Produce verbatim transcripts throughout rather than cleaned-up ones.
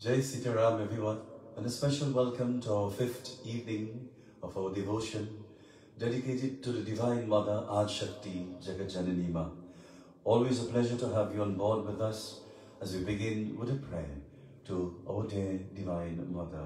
Jai Sitaram everyone, and a special welcome to our fifth evening of our devotion dedicated to the Divine Mother Adi Shakti Jagat Janani Ma. Always a pleasure to have you on board with us as we begin with a prayer to our dear Divine Mother.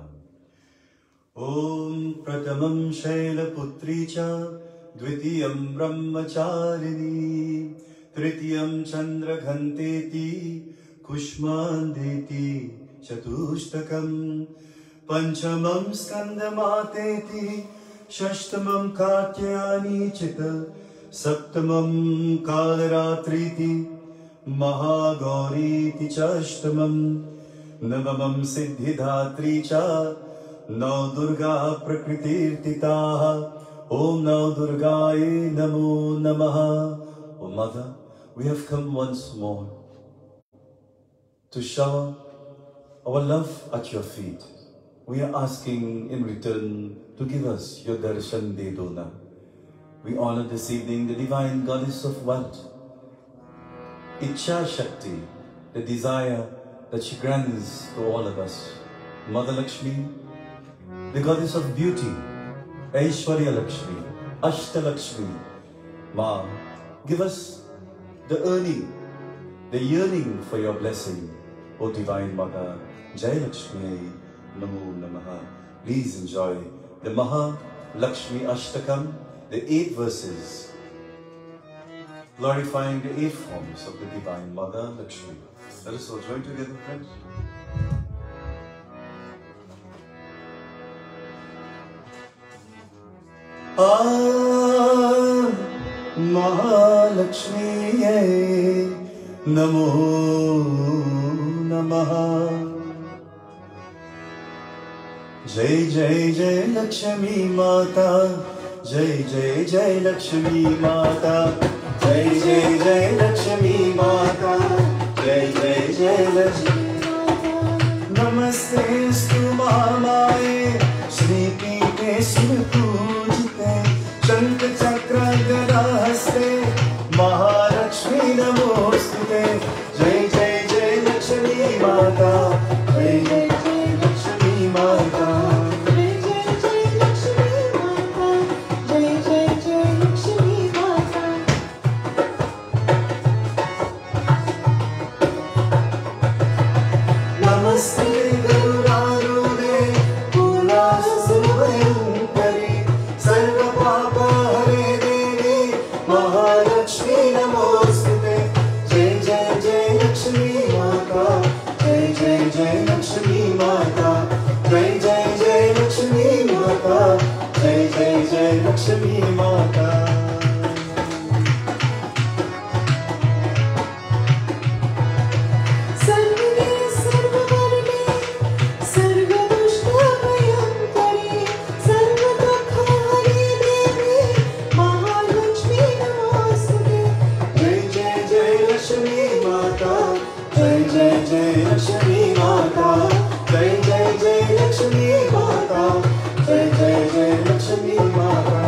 Om Pratamam Shaila Putri Cha Dvitiyam Brahmacharini Tritiyam Chandra Ghanteti Kushmandeti Chatustakam Panchamam Skandamateti Shashtamam Katyani Chita Saptamam Kalaratriti Mahagauriti Chashtamam Navamam Siddhidhatri Cha Now Durga Prakritirtitaha Om Now Durgaye Namo Namaha. O Mother, we have come once more to shower our love at your feet. We are asking in return to give us your darshan de dona. We honor this evening the divine goddess of what? Ichha Shakti, the desire that she grants to all of us. Mother Lakshmi, the goddess of beauty, Aishwarya Lakshmi, Ashta Lakshmi. Ma, give us the earning, the yearning for your blessing, O Divine Mother. Jai Lakshmi Namo Namaha. Please enjoy the Maha Lakshmi Ashtakam, the eight verses, glorifying the eight forms of the Divine Mother Lakshmi. Let us all join together, friends. Ah, Mahalakshmi Namo Namaha. Jai Jai Jai Lakshmi Mata, Jai Jai Jai Lakshmi Mata, Jai Jai Jai Lakshmi Mata, Jai Jai Jai Lakshmi Mata. Namaste Stu Mahamaye, Shri Pite Smrpujite, Shankh Chakra Gadahaste, Mahalakshmi Namostute. Jai Jai Jai Lakshmi Mata, Jai Jai Jai Lakshmi Mata, Jai Jai Jai Lakshmi Mata, Jai Jai Jai Lakshmi Mata. Namaste Garudarude, Pula Survayankari, Sarva Papa Hare Devi, Mahalakshmi Namostute. Jai Jai Jai Lakshmi Mata, Jai Jai Jai Lakshmi Mata, Jai Jai Jai Lakshmi Mata, Jai Jai Jai Lakshmi Mata. Sarvade Sarvavarne, Sarvadushtabhayankari, Sarvadukkhahare Devi, Mahalakshmi Namostute. Jai Jai Jai Lakshmi Mata, Jai Jai Jai Lakshmi Mata, Jai Jai Jai Lakshmi Mata, Jai Jai Jai Lakshmi Mata.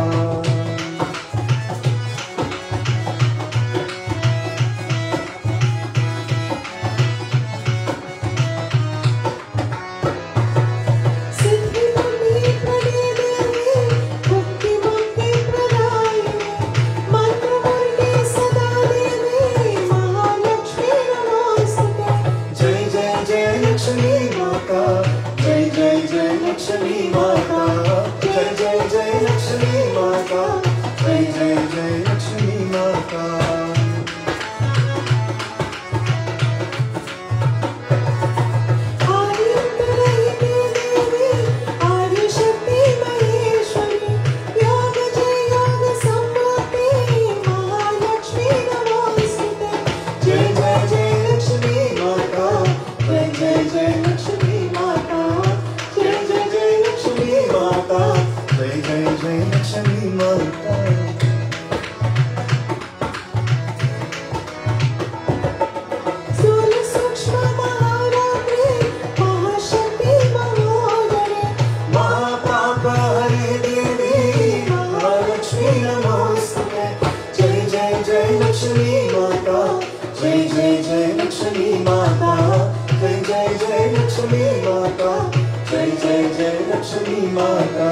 Siddhi Buddhi Prade Devi, Bhakti Bhakti Pradayini, Mantra Murti Sada Devi, Mahalakshmi Namostute. Jai Jai Jai Lakshmi Mata, Jai Jai Jai Lakshmi Mata, Jai Jai Jai Lakshmi Mata, Jai Jai Jai Lakshmi Mata. Adyantarahite Devi, Adi Shakti Maheshwari, Yoga Jai Yoga Sambhati, Mahalakshmi Namostute. Jai Jai Jai Lakshmi Mata, Jai Jai Jai Lakshmi Mata, Jai Jai Jai Lakshmi Mata, Jai Jai Jai Lakshmi Mata. Sula Sukshma Maharatri, Mahashakti Mahodare, Mahapapa Hare Devi, Mahalakshmi Namostute. Jai Jai Jai Lakshmi Mata, Jai Jai Jai Lakshmi Mata, Jai Jai Jai Lakshmi माता।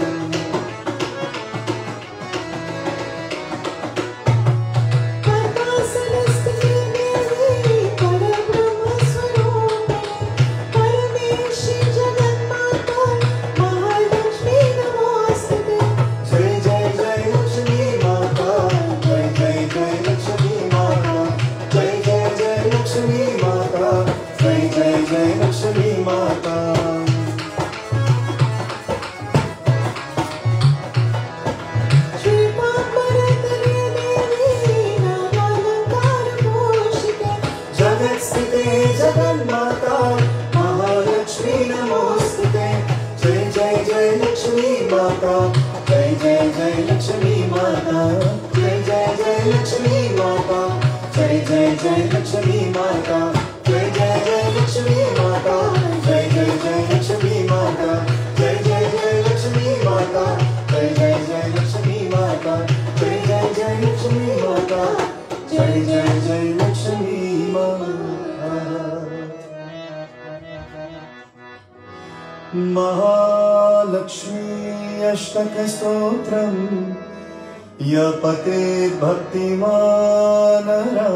महालक्ष्मी अष्टक स्तोत्रम य पठेत् भक्तिमानः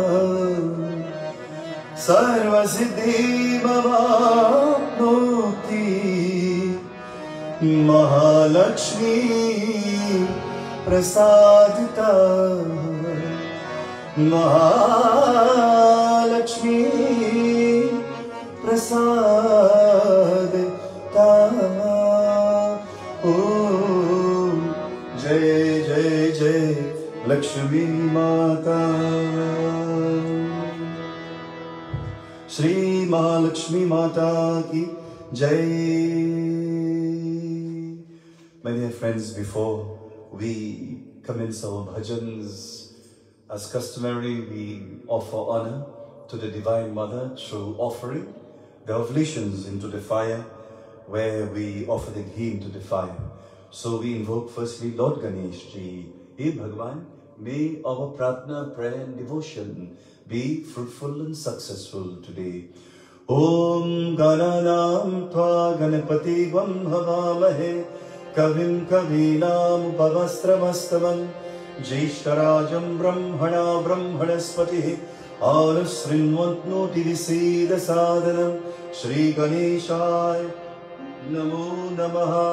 सर्वसिद्धिमवाप्नोति। महालक्ष्मी प्रसादिता महालक्ष्मी प्रसादिता। ओम जय जय जय लक्ष्मी माता। श्री महालक्ष्मी माता की जय। My dear friends, before we commence our bhajans, as customary, we offer honor to the Divine Mother through offering the oblations into the fire, where we offer the ghee into the fire. So we invoke firstly Lord Ganesh Ji. Hey Bhagwan, may our prarthana, prayer and devotion be fruitful and successful today. Om Gananam Tva Ganapati Vam Havamahe Kavim Kavinam Pavastravastvam Jeshtarajam Brahmana Brahmanaspati Anusrinvantnoti Visida Sadhanam Shri Ganeshaya Namo Namaha.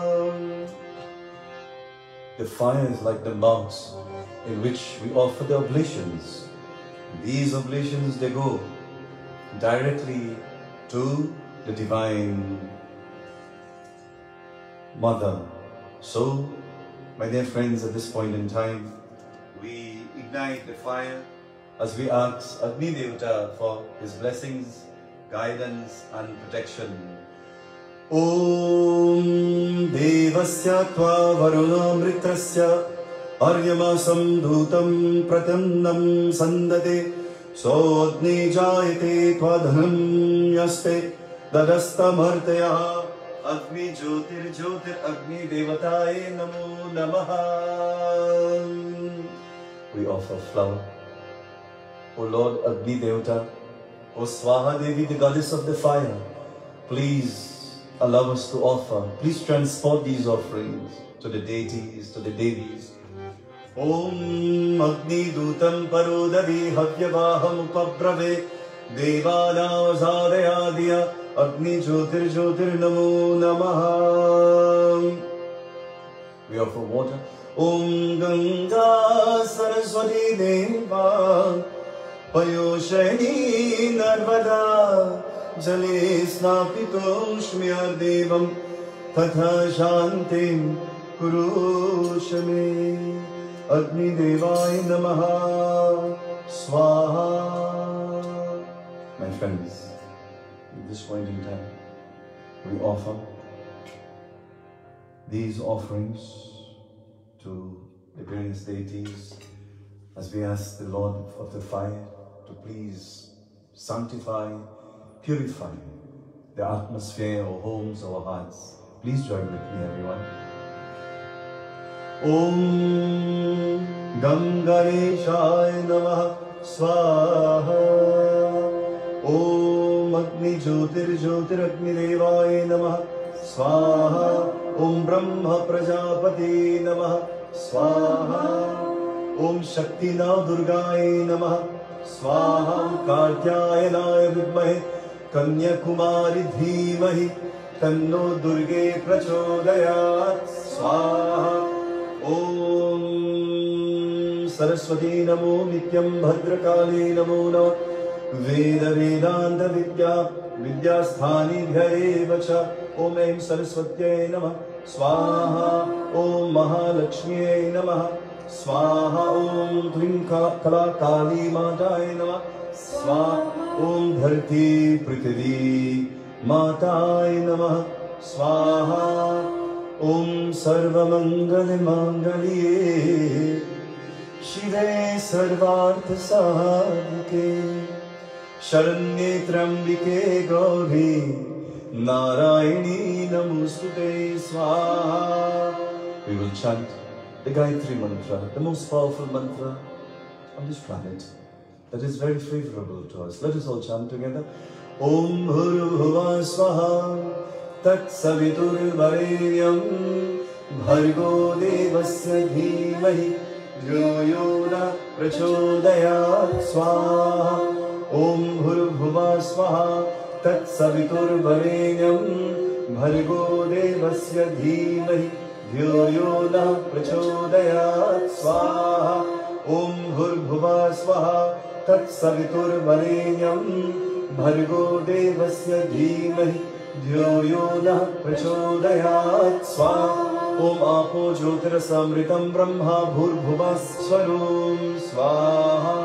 The fire is like the mouths in which we offer the oblations. These oblations, they go directly to the Divine Mother. So, my dear friends, at this point in time, we ignite the fire as we ask Agni Devata for his blessings, guidance and protection. Om Devasya Tva Varunamritrasya Aryamasam Dhutam Pratannam Sandate Sodni Jayate Tva Dhanam Yaste Dadastamartaya Agni Jyotir Jyotir Agni Devataye Namo Namaha. We offer flower. O Lord Agni Devata, O Swaha Devi, the goddess of the fire, please allow us to offer. Please transport these offerings to the deities, to the devis. Om Agni Dutam Parodadi Havyavaham Upabrave Devanam Zadayadya Agni Jyotir Jyotir Namo Namaha. We offer water. Om Ganga Saraswati Deva Payoshani Narvada Jale Snapitoshmyar Devam Tatha Shantim Kurushame Agni Devaya Namaha Swaha. My friends, at this point in time, we offer these offerings to the various deities as we ask the Lord of the fire to please sanctify, purify the atmosphere, our homes, our hearts. Please join with me, everyone. Om Ganganeshaya Namah Swaha. Om Agni Jyotir Jyotir Agni Devaya Namah Swaha. ओम ब्रह्म प्रजापति नमः स्वाहा। ओम शक्ति नव दुर्गाय नमः स्वाहा। कात्यायनाय विद्महे कन्याकुमारी धीमहि तन्नो दुर्गे प्रचोदयात् स्वाहा। ओम सरस्वती नमो नित्यं भद्रकाली नमो नमः। वेद वेदांत विद्या विद्यास्थानिभ्यः च। ओम ऐं सरस्वत्यै नमः स्वाहा। ओम महालक्ष्म्यै नमः स्वाहा। ओम क्लीं कला काली माताय नमः स्वाहा। ओम धरती पृथ्वी माताय नमः स्वाहा। ओम सर्वमंगल मांगल्ये शिवे सर्वार्थ साधिके शरण्ये त्र्यंबिके गौरी नारायणी नमोस्तुते स्वाहा। We will chant the Gayatri mantra, the most powerful mantra on this planet that is very favorable to us. Let us all chant together. Om Bhurubhuva Swaha Tat Saviturvarenyam Bhargo Devasya Dhimahi Dhyo Yo Na Prachodayat Swaha। Om Bhurubhuva Swaha Tat Saviturvarenyam Bhargo Devasya Dhimahi Dhyo Yo Na Prachodayat Swaha। Om Bhurubhuva Swaha Tat Saviturvarenyam Bhargo Devasya Dhimahi Dhyo Yo Na Prachodayat Swaha। Om Apo Jyotirsamritam Brahma Bhurubhuva Swarum Swaha।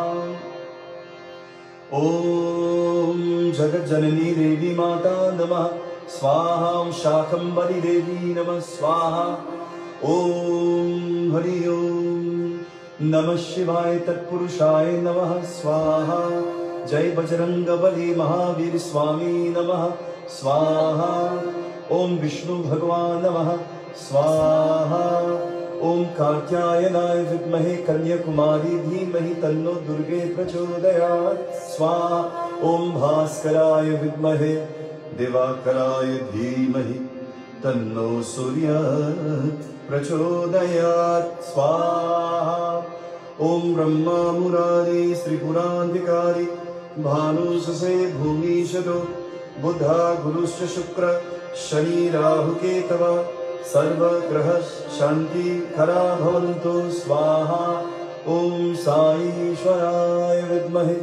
Om Jagat Janani Devi Mata Namah Swaha। Om Shakambari Devi Namah Swaha। Om Hari Om Namah Shivaya Tatpurushaya Namah Swaha। Jai Bajrangabali Mahavir Swami Namah Swaha। Om Vishnu Bhagwan Namah Swaha। Om Katyayanaय Vidmahe Kanyakumari Dhimahi Tanno Durge Prachodayat Swaha। Om Bhaskaraya Vidmahe Devakaraय Dhimahi Tanno Surya Prachodayat Swaha। Om Brahma Murari Sri Purandikari Bhanu Sase Bhumi Shado Buddha Guruscha Shukra Shani Rahu Ketava Sarva Graha Shanti Kara Bhavantu Swaha। Om Sai Ishwaraya Vidmahe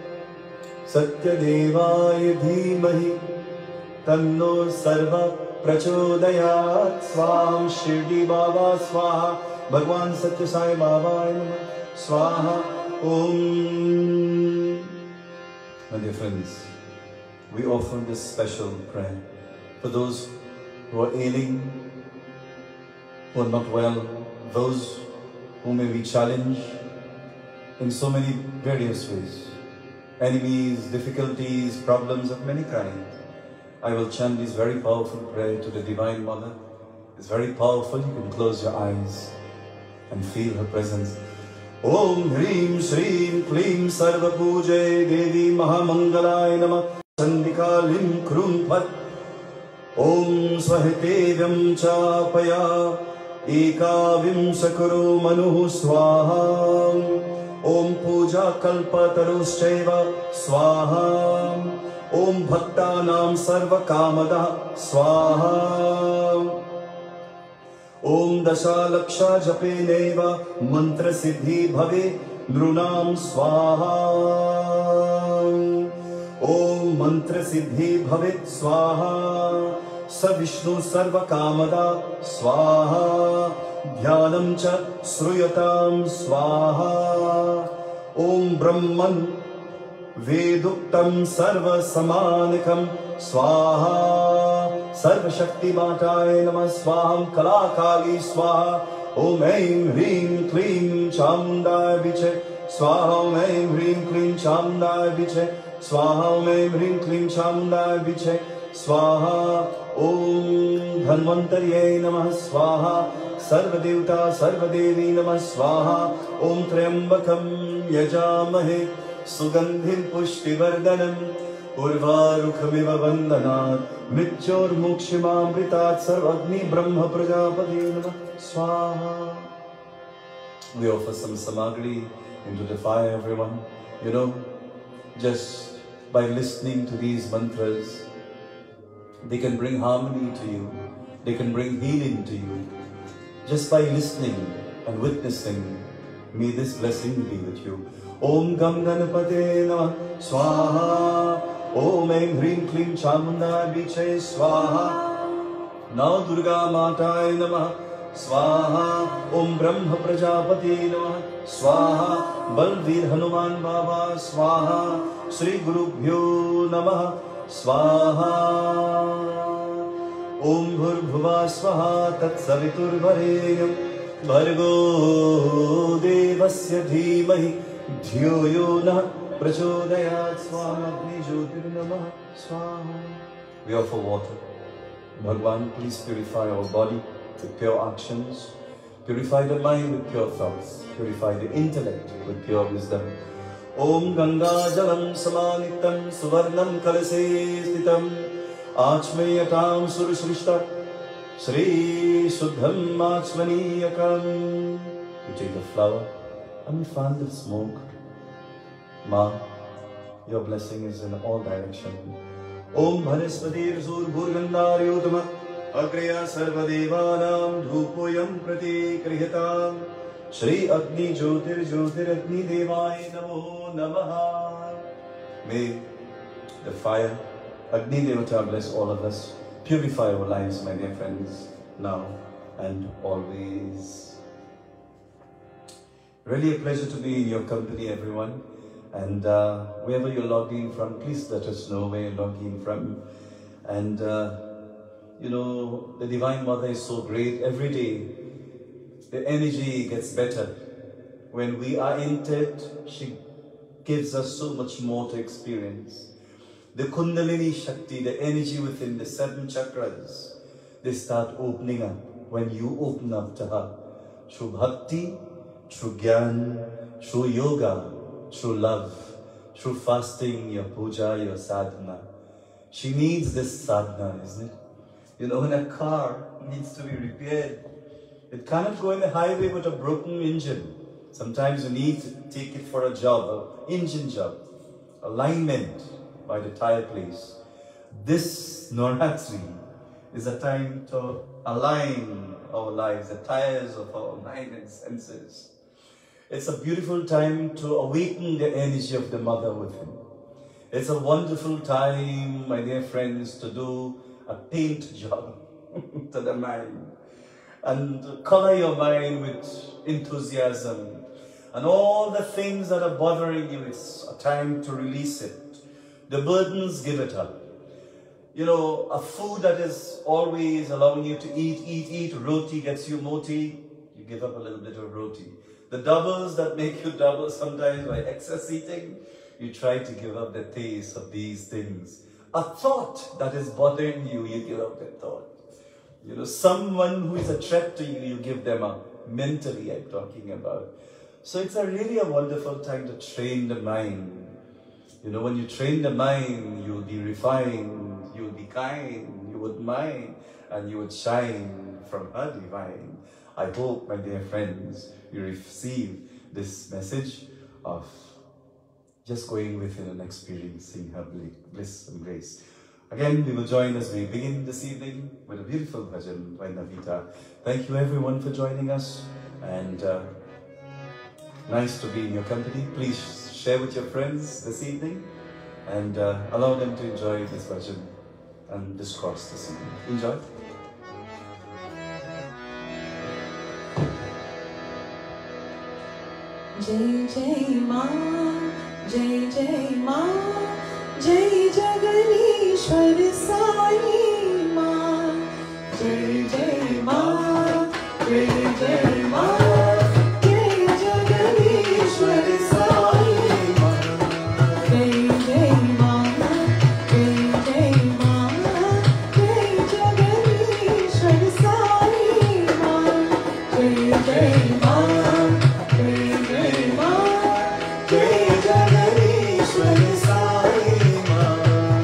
Satyadevaya Dhimahi Tanno Sarva Prachodayat Swaha। Shirdi Baba Swaha। Bhagwan Satya Sai Baba Namah Swaha। Om. My dear friends, we offer this special prayer for those who are ailing, who are not well, those who may be challenged in so many various ways, enemies, difficulties, problems of many kinds. I will chant this very powerful prayer to the Divine Mother. It's very powerful. You can close your eyes and feel her presence. Om Hrim Shrim Klim Sarva Pujay Devi Mahamangalay Namah Chandika Lim Krum Phat Om Swahtevyam Chapaya Ekavim Sakuru Manu Swaha। Om Puja Kalpatarushchaiva Swaha। Om Bhaktanam Sarva Kamada Swaha। Om Dasha Laksha Japeneva Mantra Siddhi Bhave Nrunam Swaha। Om Mantra Siddhi Bhavit Swaha। Sa Vishnu Sarva Kamada Swaha। Dhyanam Cha Sruyatam Swaha। Om Brahman Veduktam Sarva Samanikam Swaha। Sarva Shakti Mataye Namah Swaham Kala Kali Swaha। Om Aim Hrim Klim Chamdaya Viche Swaha। Om Aim Hrim Klim Chamdaya Viche Swaha। Om Aim Hrim Klim Chamdaya Viche Swaha। Om Dhanvantarye Namah Swaha। Sarva Devta Sarva Devi Namah Swaha। Om Triambakam Yajamahe Sugandhim Pushtivardhanam उर्वारुकमिव वन्दनात् मृत्योर्मोक्षमामृतात् सर्वग्नि ब्रह्म प्रजापति नमः स्वाहा. We offer some samagri into the fire, everyone. You know, just by listening to these mantras, they can bring harmony to you. They can bring healing to you. Just by listening and witnessing, may this blessing be with you. Om Gam Ganapate Namah Swaha. Om Aim Hrim Klim Chamunda Biche Swaha. Now Durga Matai Namah Swaha. Om Brahma Prajapati Namah Swaha. Balveer Hanuman Baba Swaha. Sri Guru Bhyo Namah Swaha. Om Bhurbhuva Swaha Tat Savitur Varenyam Bhargo Devasya Dhimahi Dhyo Yo Nah Prachodayat Swamagni Jyotir Namah Swaha. We offer water. Bhagwan, please purify our body with pure actions. Purify the mind with pure thoughts. Purify the intellect with pure wisdom. Om Ganga Jalam Samanitam Suvarnam Kalase Stitam Achmeyatam Surushrishta Sri Suddham Achmaniyakam. We take the flower and we fan the smoke. Ma, your blessing is in all directions. Om Bhanispatir Sur Bhurgandaryotama Agreya Sarvadevanam Dhupoyam Prati Krihitam Shri Agni Jyotir Jyotir Agni Devai Namo Namaha. May the fire Agni Devata bless all of us. Purify our lives, my dear friends, now and always. Really a pleasure to be in your company, everyone. And uh, wherever you're logged in from, please let us know where you're logged in from. And uh, you know, the Divine Mother is so great. Every day, the energy gets better. When we are entered, she gives us so much more to experience. The Kundalini Shakti, the energy within the seven chakras, they start opening up when you open up to her. Through bhakti, through gyan, through yoga, through love, through fasting, your puja, your sadhana. She needs this sadhana, isn't it? You know, when a car needs to be repaired, it cannot go in the highway with a broken engine. Sometimes you need to take it for a job, an engine job, alignment by the tire place. This Navratri is a time to align our lives, the tires of our mind and senses. It's a beautiful time to awaken the energy of the mother within. It's a wonderful time, my dear friends, to do a paint job to the mind and color your mind with enthusiasm. And all the things that are bothering you, it's a time to release it. The burdens, give it up. You know, a food that is always allowing you to eat, eat, eat, roti gets you moti, you give up a little bit of roti. The doubles that make you double sometimes by excess eating, you try to give up the taste of these things. A thought that is bothering you, you give up the thought. You know, someone who is a threat to you, you give them up. Mentally, I'm talking about. So it's a really a wonderful time to train the mind. You know, when you train the mind, you'll be refined, you'll be kind, you would mind, and you would shine from her divine. I hope, my dear friends, you receive this message of just going within and experiencing her bliss and grace. Again, we will join as we begin this evening with a beautiful bhajan by Navita. Thank you everyone for joining us, and uh, nice to be in your company. Please share with your friends this evening and uh, allow them to enjoy this bhajan and discourse this evening. Enjoy. Jai Jai Ma, Jai Jai Ma, Jai Jaganeshwar Sai Ma, Jai Jai Ma, Jai Jai Ma, Jai Jaganeshwar Sai Ma, Jai Jai Ma, Jai Jai Ma, Jai Jaganeshwar Sai Ma, Jai Jai Ma. Jai Jaganeshwar Sai Ma.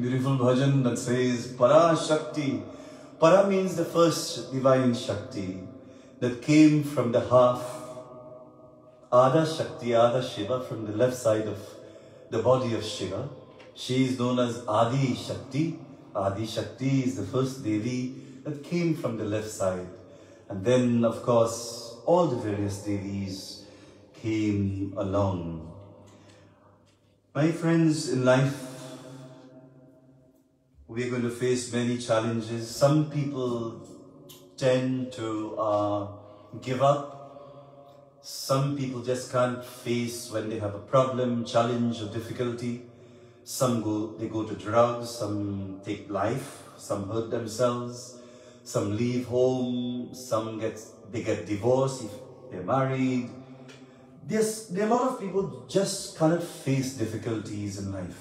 beautiful bhajan that says Para Shakti. Para means the first divine Shakti that came from the half. Ada Shakti, Ada Shiva, from the left side of the body of Shiva. She is known as Adi Shakti. Adi Shakti is the first Devi that came from the left side. And then, of course, all the various Devis came along. My friends, in life, we are going to face many challenges. Some people tend to uh, give up. Some people just can't face when they have a problem, challenge, or difficulty. Some go, they go to drugs, some take life, some hurt themselves, some leave home, some get, they get divorced if they're married. There's, there are a lot of people just cannot face difficulties in life.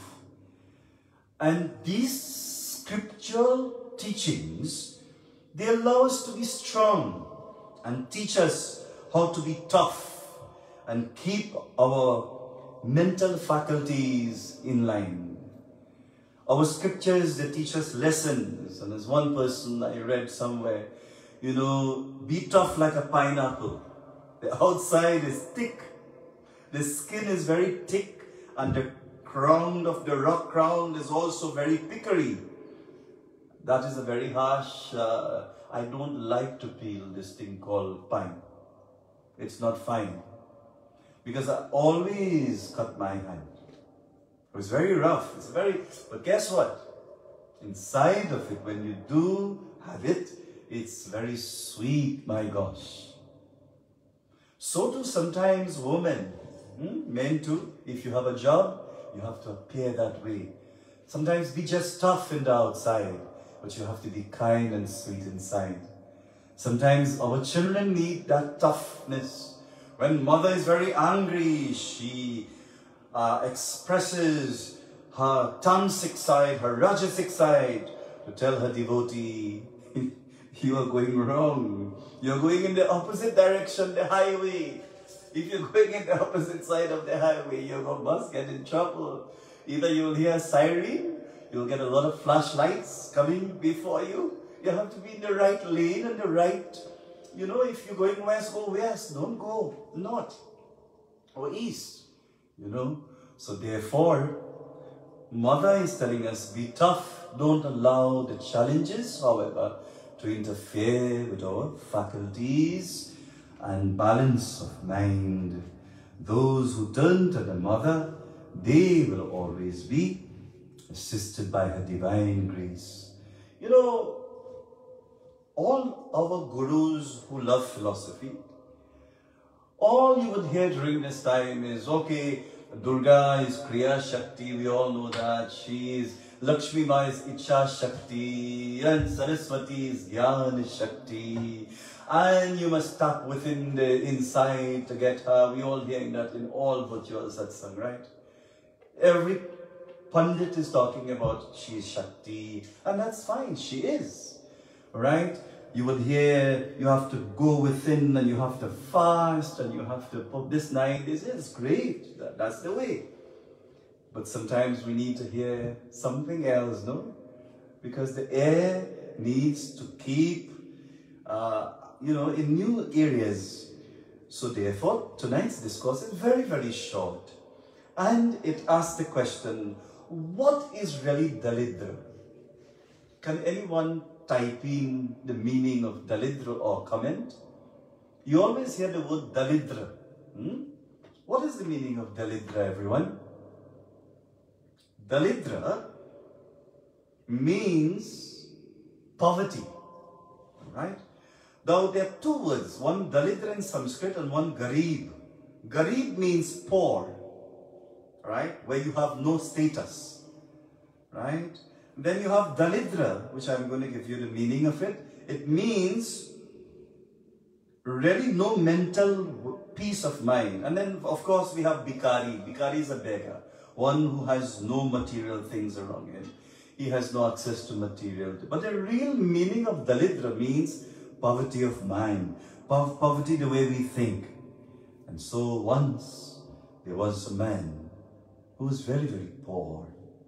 And these scriptural teachings, they allow us to be strong and teach us how to be tough and keep our mental faculties in line. Our scriptures, they teach us lessons. And as one person I read somewhere, you know, be tough like a pineapple. The outside is thick. The skin is very thick, and the crown of the rock crown is also very pickery. That is a very harsh, uh, I don't like to peel this thing called pine. It's not fine. Because I always cut my hand. It was very rough. It's very, but guess what? Inside of it, when you do have it, it's very sweet, my gosh. So do sometimes women. Hmm? Men too. If you have a job, you have to appear that way. Sometimes be just tough in the outside, but you have to be kind and sweet inside. Sometimes our children need that toughness. When mother is very angry, she uh, expresses her tamasic side, her rajasic side, to tell her devotee, you are going wrong. You're going in the opposite direction, the highway. If you're going in the opposite side of the highway, you must get in trouble. Either you'll hear a siren, you'll get a lot of flashlights coming before you. You have to be in the right lane and the right, you know, if you're going west, go west. Don't go north or east, you know. So therefore, mother is telling us, be tough. Don't allow the challenges, however, to interfere with our faculties and balance of mind. Those who turn to the mother, they will always be assisted by her divine grace. You know, all our gurus who love philosophy, all you would hear during this time is, okay, Durga is Kriya Shakti, we all know that. She is Lakshmi Ma is Icha Shakti, and Saraswati is Jnana Shakti. And you must tap within the inside to get her. We all hearing that in all virtual satsang, right? Every Pandit is talking about she is Shakti, and that's fine, she is, right? You would hear you have to go within and you have to fast and you have to put this nine days. It's great, that, that's the way. But sometimes we need to hear something else, no? Because the air needs to keep, uh, you know, in new areas. So therefore, tonight's discourse is very, very short. And it asks the question, what is really Dalidra? Can anyone type in the meaning of Dalidra or comment? You always hear the word Dalidra. Hmm? What is the meaning of Dalidra, everyone? Dalidra means poverty, right? Now there are two words, one Dalidra in Sanskrit and one Garib. Garib means poor, right? Where you have no status, right? Then you have Dalidra, which I'm going to give you the meaning of it. It means really no mental peace of mind. And then, of course, we have Bikari. Bikari is a beggar, one who has no material things around him. He has no access to material. But the real meaning of Dalidra means poverty of mind, po poverty the way we think. And so once there was a man who was very, very poor.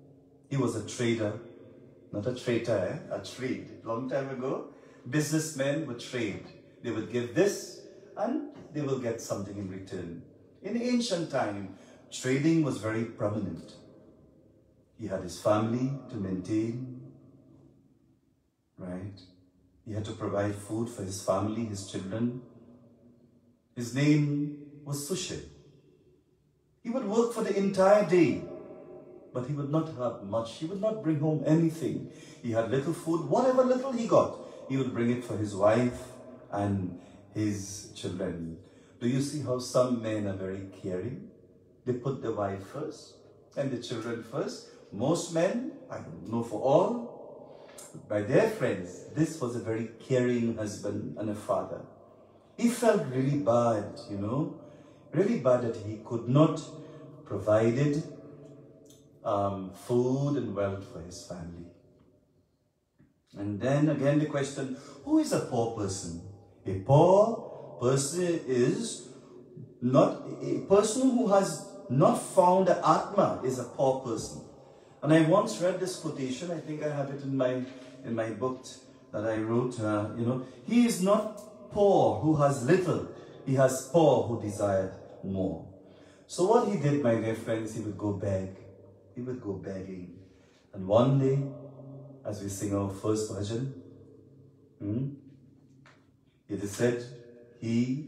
He was a trader, not a traitor, eh? A trade. Long time ago, businessmen would trade. They would give this and they will get something in return. In ancient time, trading was very prominent. He had his family to maintain, right? He had to provide food for his family, his children. His name was Sushil. He would work for the entire day, but he would not have much. He would not bring home anything. He had little food. Whatever little he got, he would bring it for his wife and his children. Do you see how some men are very caring? They put the wife first and the children first. Most men, I don't know for all, by their friends, this was a very caring husband and a father. He felt really bad, you know, really bad that he could not provide um, food and wealth for his family. And then again the question, who is a poor person? A poor person is not, a person who has not found the Atma is a poor person. And I once read this quotation, I think I have it in my, in my book that I wrote, uh, you know, he is not poor who has little, he has poor who desired more. So what he did, my dear friends, he would go beg, he would go begging. And one day, as we sing our first bhajan, hmm, it is said he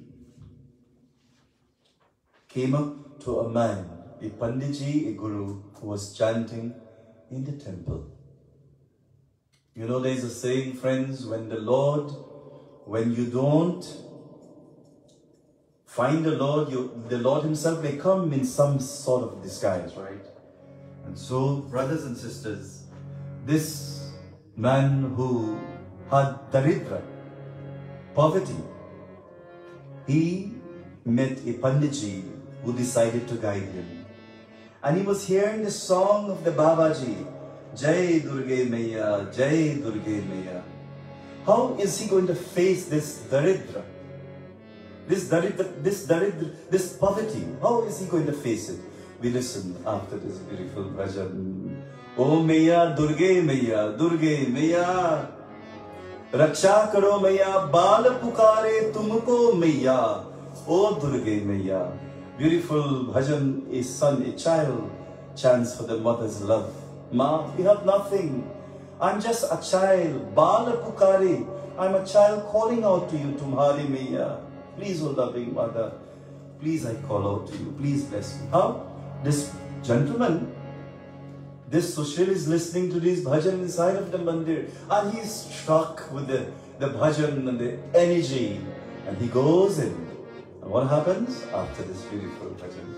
came up to a man, a Panditji, a guru, who was chanting in the temple. You know, there is a saying, friends, when the Lord, when you don't find the Lord, you, the Lord himself may come in some sort of disguise, right? And so, brothers and sisters, this man who had daridra, poverty, he met a Panditji who decided to guide him. And he was hearing the song of the Babaji, Jai Durge Maya, Jai Durge Maya. How is he going to face this daridra? This daridra, this daridra, this poverty, how is he going to face it? We listen after this beautiful bhajan. Oh Maya, Durge Maya, Durge Maya. Raksha karo Maya, Bal pukare tumko Maya. Oh Durge Maya. Beautiful bhajan, a son, a child chants for the mother's love. Ma, we have nothing. I'm just a child. Bal pukare. I'm a child calling out to you, Tumhari Maya. Please, O loving mother, please I call out to you. Please bless me. How? This gentleman, this Sushil is listening to this bhajan inside of the mandir, and he's struck with the, the bhajan and the energy, and he goes in. And what happens after this beautiful bhajan?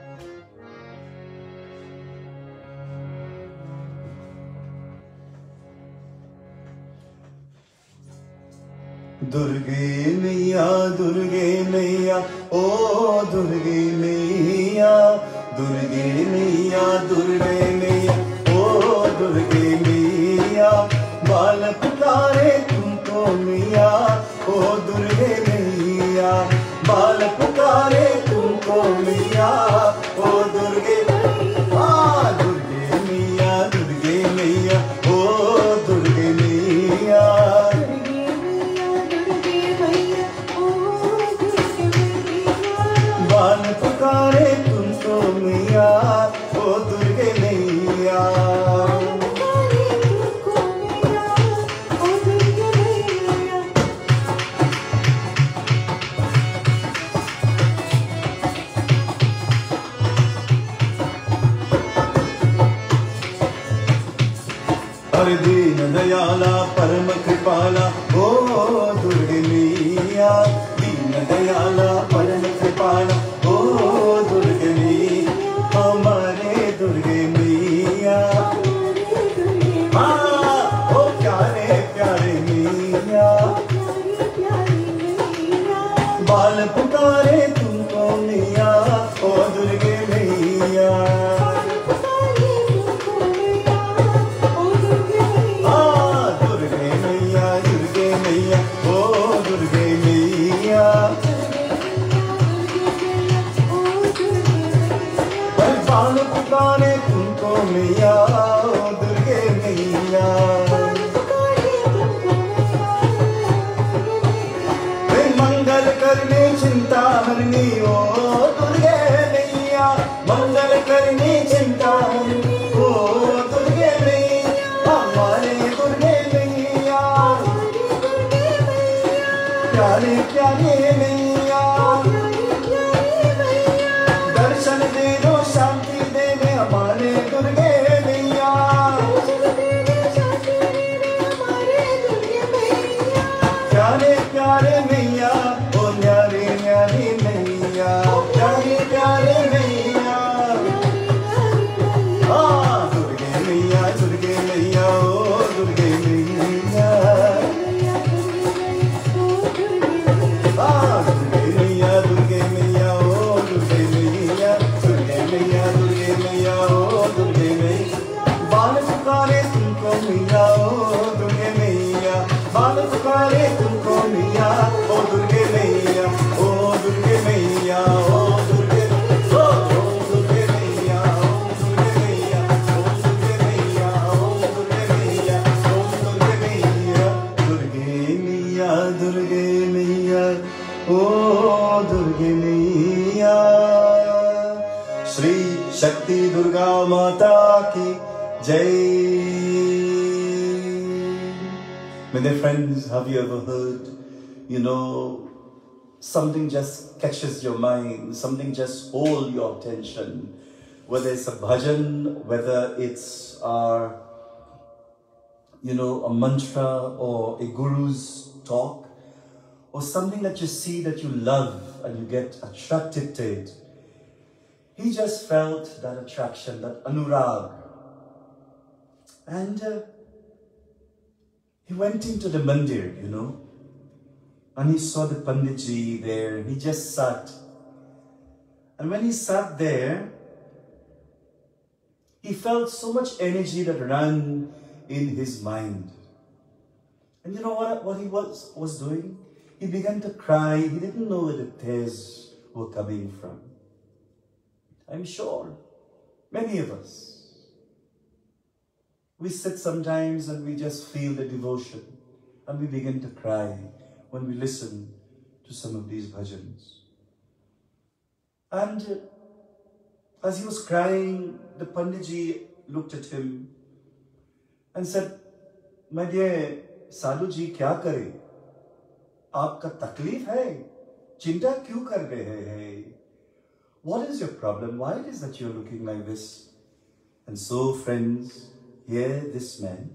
Durge Maya, Durge Maya, oh Durge Maya, Durge Maya, Durge Maya, oh Durge Maya, Bal pukare tumko Maya, oh Durge Maya, Bal pukare tumko Maya, oh Durge Maya, ah Durge Maya, Durge Maya, oh Durge Maya. Bal pukare tumko Maya, oh Durge Maya. Har Deen Dayala Param Kripala, oh Durge Maya. Deen Dayala Param Kripala, oh Durge Maya. Hamare Durge Maya. Ah, oh pyare pyare Maya. Bal pukare tumko Maya, oh Durge Maya. हाल पुकारे तुमको मैया, ओ दुर्गे मैया, ओ दुर्गे मैया, ओ दुर्गे ओ दुर्गे मैया, ओ दुर्गे मैया, ओ दुर्गे मैया, ओ दुर्गे मैया, ओ दुर्गे मैया, दुर्गे मैया, दुर्गे मैया, ओ दुर्गे मैया। श्री शक्ति दुर्गा माता की जय। My dear friends, have you ever heard, you know, something just catches your mind, something just holds your attention, whether it's a bhajan, whether it's, uh, you know, a mantra or a guru's talk, or something that you see that you love and you get attracted to it. He just felt that attraction, that anurag. And uh, he went into the mandir, you know, and he saw the Panditji there. He just sat. And when he sat there, he felt so much energy that ran in his mind. And you know what, what he was, was doing? He began to cry. He didn't know where the tears were coming from. I'm sure many of us, we sit sometimes and we just feel the devotion and we begin to cry when we listen to some of these bhajans. And uh, as he was crying, the Panditji looked at him and said, "My dear Sadhu ji, kya kare? Aapka takleef hai? Chinta kyun kar rahe hai? What is your problem? Why it is that you're looking like this?" And so, friends, here this man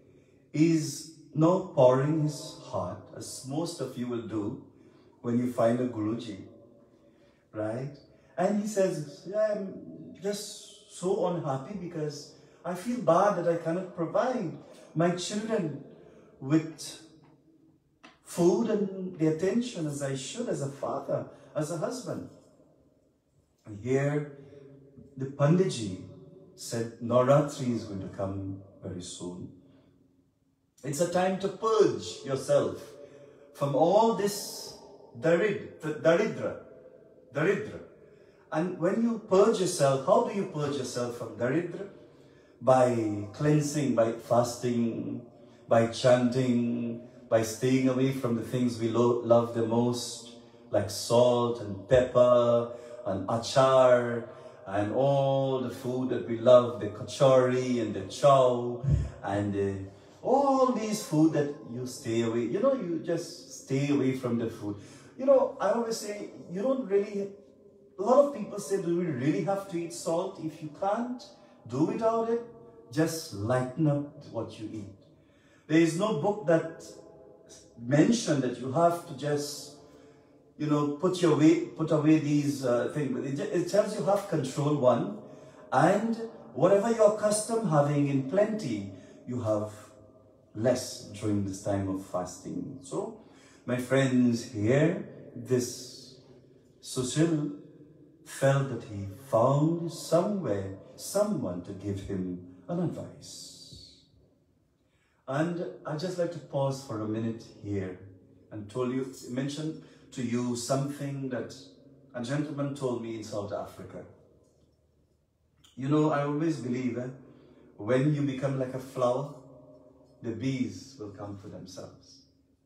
is now pouring his heart, as most of you will do when you find a Guruji, right? And he says, yeah, I'm just so unhappy because I feel bad that I cannot provide my children with food and the attention as I should as a father, as a husband. And here the Panditji said, Navratri is going to come very soon. It's a time to purge yourself from all this darid, daridra, daridra. And when you purge yourself, how do you purge yourself from daridra? By cleansing, by fasting, by chanting, by staying away from the things we lo love the most, like salt and pepper and achar, and all the food that we love, the kachori and the chow, and uh, all these food that you stay away. You know, you just stay away from the food. You know, I always say, you don't really, a lot of people say, do we really have to eat salt? If you can't do without it, just lighten up what you eat. There is no book that mentioned that you have to just, you know, put your way, put away these uh, things. It, it tells you have control, one, and whatever you're accustomed having in plenty, you have less during this time of fasting. So, my friends, here, this Sushil felt that he found somewhere, someone to give him an advice. And I'd just like to pause for a minute here and told you, mention to you something that a gentleman told me in South Africa. You know, I always believe that when you become like a flower, the bees will come for themselves.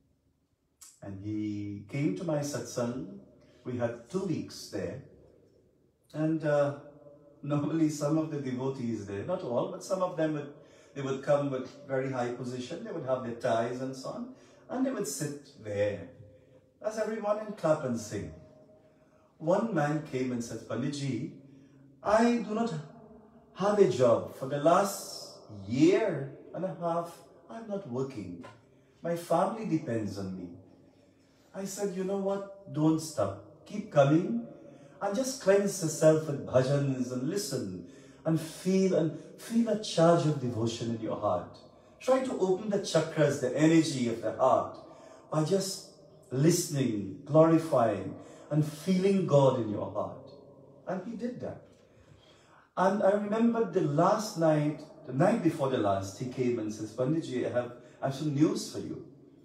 And he came to my satsang. We had two weeks there. And uh, normally some of the devotees there, not all, but some of them, would, they would come with very high position. They would have their ties and so on. And they would sit there as everyone and clap and sing. One man came and said, "Panditji, I do not have a job. For the last year and a half, I'm not working. My family depends on me." I said, "You know what? Don't stop. Keep coming and just cleanse yourself with bhajans and listen and feel and feel a charge of devotion in your heart. Try to open the chakras, the energy of the heart, by just listening, glorifying, and feeling God in your heart." And he did that. And I remember the last night, the night before the last, he came and says, "Panditji, I have, I have some news for you."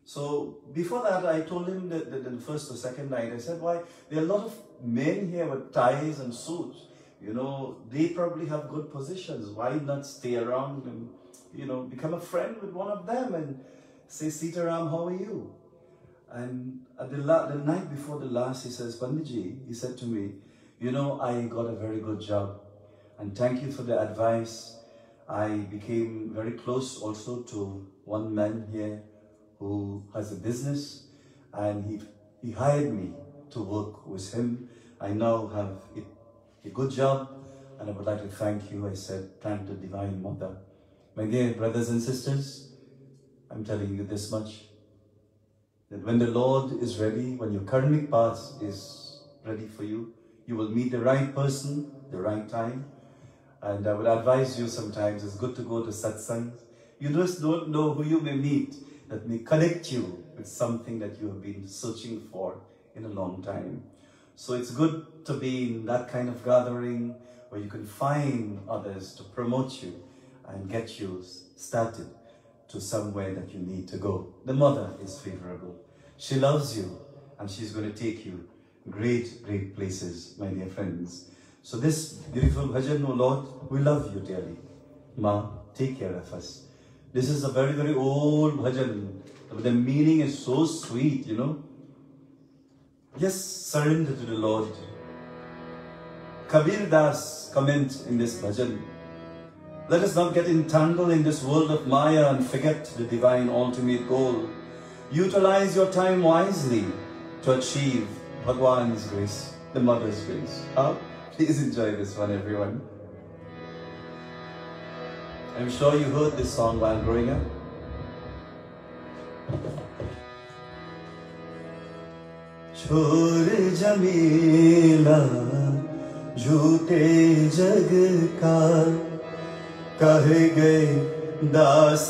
So before that, I told him that, that the first or second night, I said, why, there are a lot of men here with ties and suits. You know, they probably have good positions. Why not stay around and, you know, become a friend with one of them and say, Sitaram, how are you? And at the, la the night before the last, he says, Panditji, he said to me, you know, I got a very good job. And thank you for the advice. I became very close also to one man here who has a business, and he, he hired me to work with him. I now have a, a good job, and I would like to thank you. I said, thank the Divine Mother. My dear brothers and sisters, I'm telling you this much, that when the Lord is ready, when your karmic path is ready for you, you will meet the right person, the right time. And I would advise you sometimes, it's good to go to satsangs. You just don't know who you may meet that may connect you with something that you have been searching for in a long time. So it's good to be in that kind of gathering where you can find others to promote you and get you started to somewhere that you need to go. The Mother is favorable. She loves you, and she's going to take you great, great places, my dear friends. So this beautiful bhajan, oh Lord, we love you dearly. Ma, take care of us. This is a very, very old bhajan. The meaning is so sweet, you know. Just surrender to the Lord. Kabir Das comment in this bhajan. Let us not get entangled in this world of Maya and forget the divine ultimate goal. Utilize your time wisely to achieve Bhagwan's grace, the Mother's grace. How? Please enjoy this one, everyone. I'm sure you heard this song while growing up. छोड़ जमीला झूठे जग का कह गए दास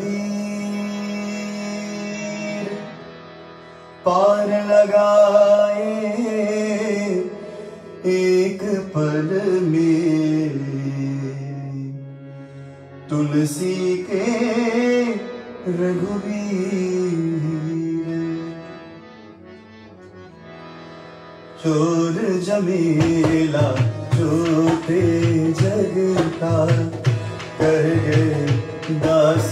कबीर पार लगाए एक पल में तुलसी के रघुवीर चोर जमीला झूठे जग का कह गए दास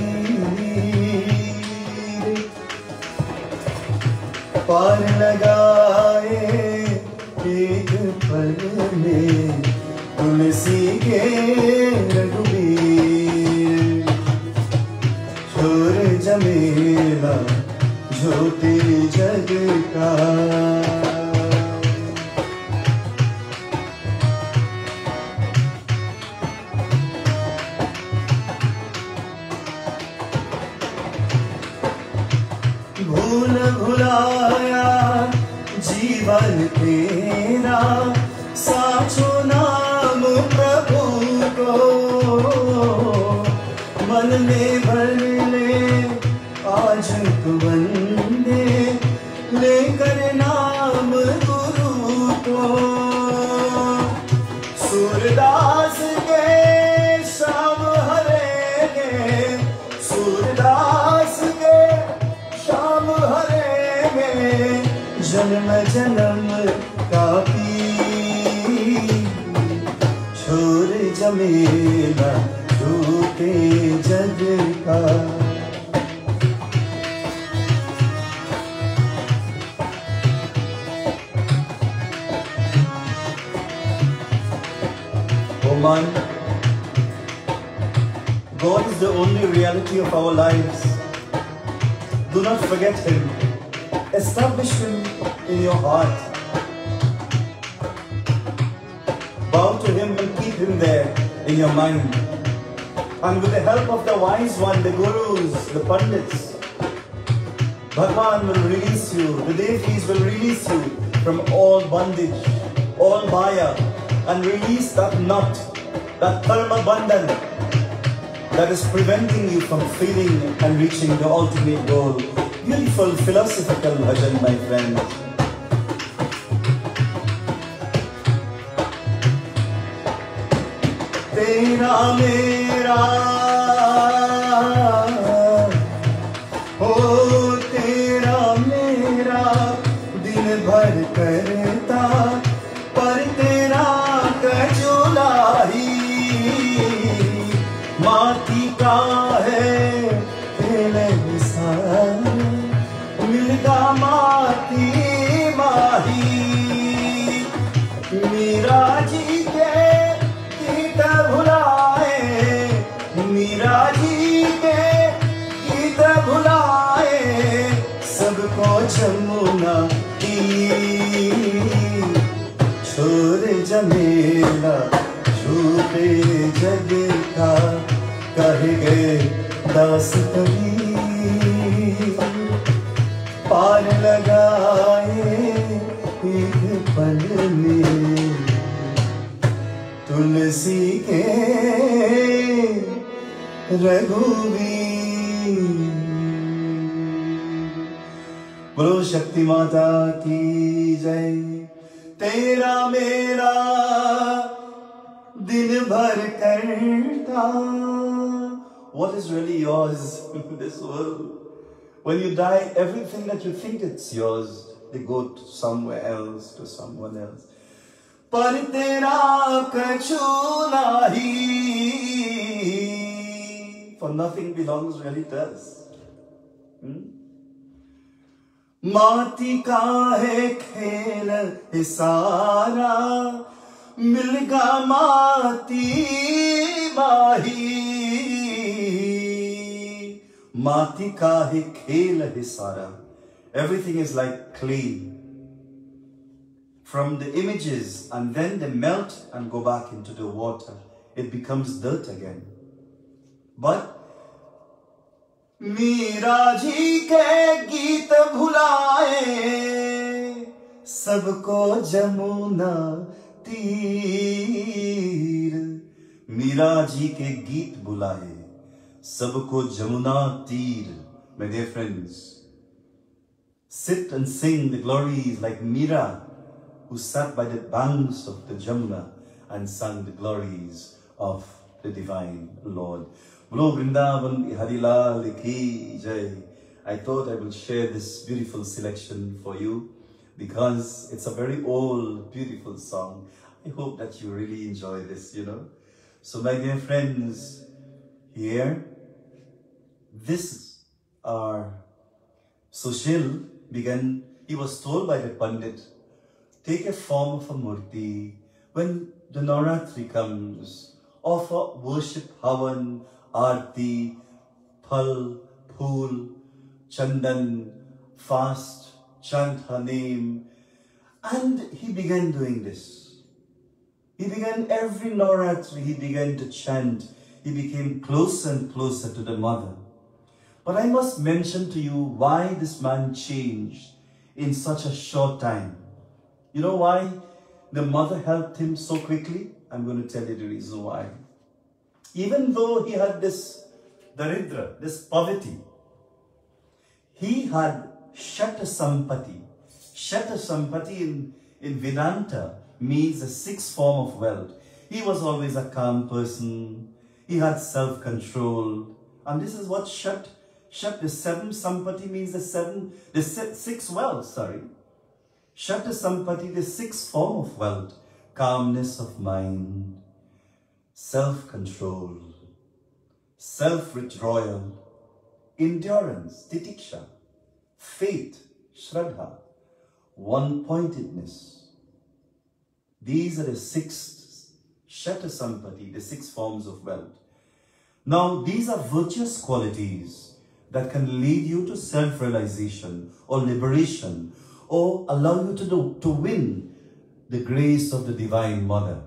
कबीर पार लगाए एक पल में तुलसी के रघुवीर छोर जमेला झूठे जग का। भूल भुलाया जीवन तेरा साचो नाम प्रभु को मन में भर ले आज तू वंदे लेकर नाम गुरु को सूरदास के श्याम हरेंगे सूरदास के श्याम हरेंगे जन्म जन्म का पीर छोर जमेला झूठे जग का। Oh man, God is the only reality of our lives. Do not forget Him. Establish Him in your heart. Bow to Him and keep Him there in your mind. And with the help of the wise one, the gurus, the pandits, Bhagwan will release you, the deities will release you from all bondage, all maya, and release that knot, that karma bandhan that is preventing you from feeling and reaching the ultimate goal. Beautiful philosophical bhajan, my friends. Tera mera, oh माटी का है खेल सारा, मिलगा माटी माही। मीरा जी के गीत भुलाए, मीरा जी के गीत भुलाए, सबको जमुना छोर जमेला झूठे जग का, कह गए दास कबीर। पार लगाए एक पल में तुलसी के रघुवीर। बोलो शक्ति माता की जय। तेरा मेरा दिन भर करता। What is really yours in this world? When you die, everything that you think it's yours, they go to somewhere else, to someone else. पर तेरा कछु नहीं, for nothing belongs really to us. Hmm? माटी का है खेल सारा, मिलगा माटी माही। माटी का है खेल है सारा. Everything is like clay. From the images, and then they melt and go back into the water. It becomes dirt again. But Meera ji के गीत भुलाए, सबको जमुना तीर। मीरा जी के गीत बुलाए, सबको जमुना तीर. My dear friends, sit and sing the glories like Meera, who sat by the banks of the Jamuna and sang the glories of the divine Lord. Bolo Vrindavan Harilal ki jai. I thought I will share this beautiful selection for you because it's a very old, beautiful song. I hope that you really enjoy this, you know. So my dear friends, here, this are Sushil began, he was told by the Pandit, take a form of a murti. When the Navratri comes, offer worship, havan, arti, phal, phool, chandan, fast, chant her name. And he began doing this. He began every Navratri, he began to chant. He became closer and closer to the mother. But I must mention to you why this man changed in such a short time. You know why the mother helped him so quickly? I'm going to tell you the reason why. Even though he had this daridra, this poverty, he had Shata Sampati. Shata Sampati in, in Vedanta means the sixth form of wealth. He was always a calm person. He had self-control. And this is what Shat, Shat, the seven Sampati means the seven, the sixth wealth, sorry. Shata Sampati, the sixth form of wealth. Calmness of mind, self-control, self-withdrawal, endurance, titiksha, faith, shraddha, one-pointedness. These are the six Shata Sampati, the six forms of wealth. Now, these are virtuous qualities that can lead you to self-realization or liberation or allow you to, do, to win the grace of the Divine Mother.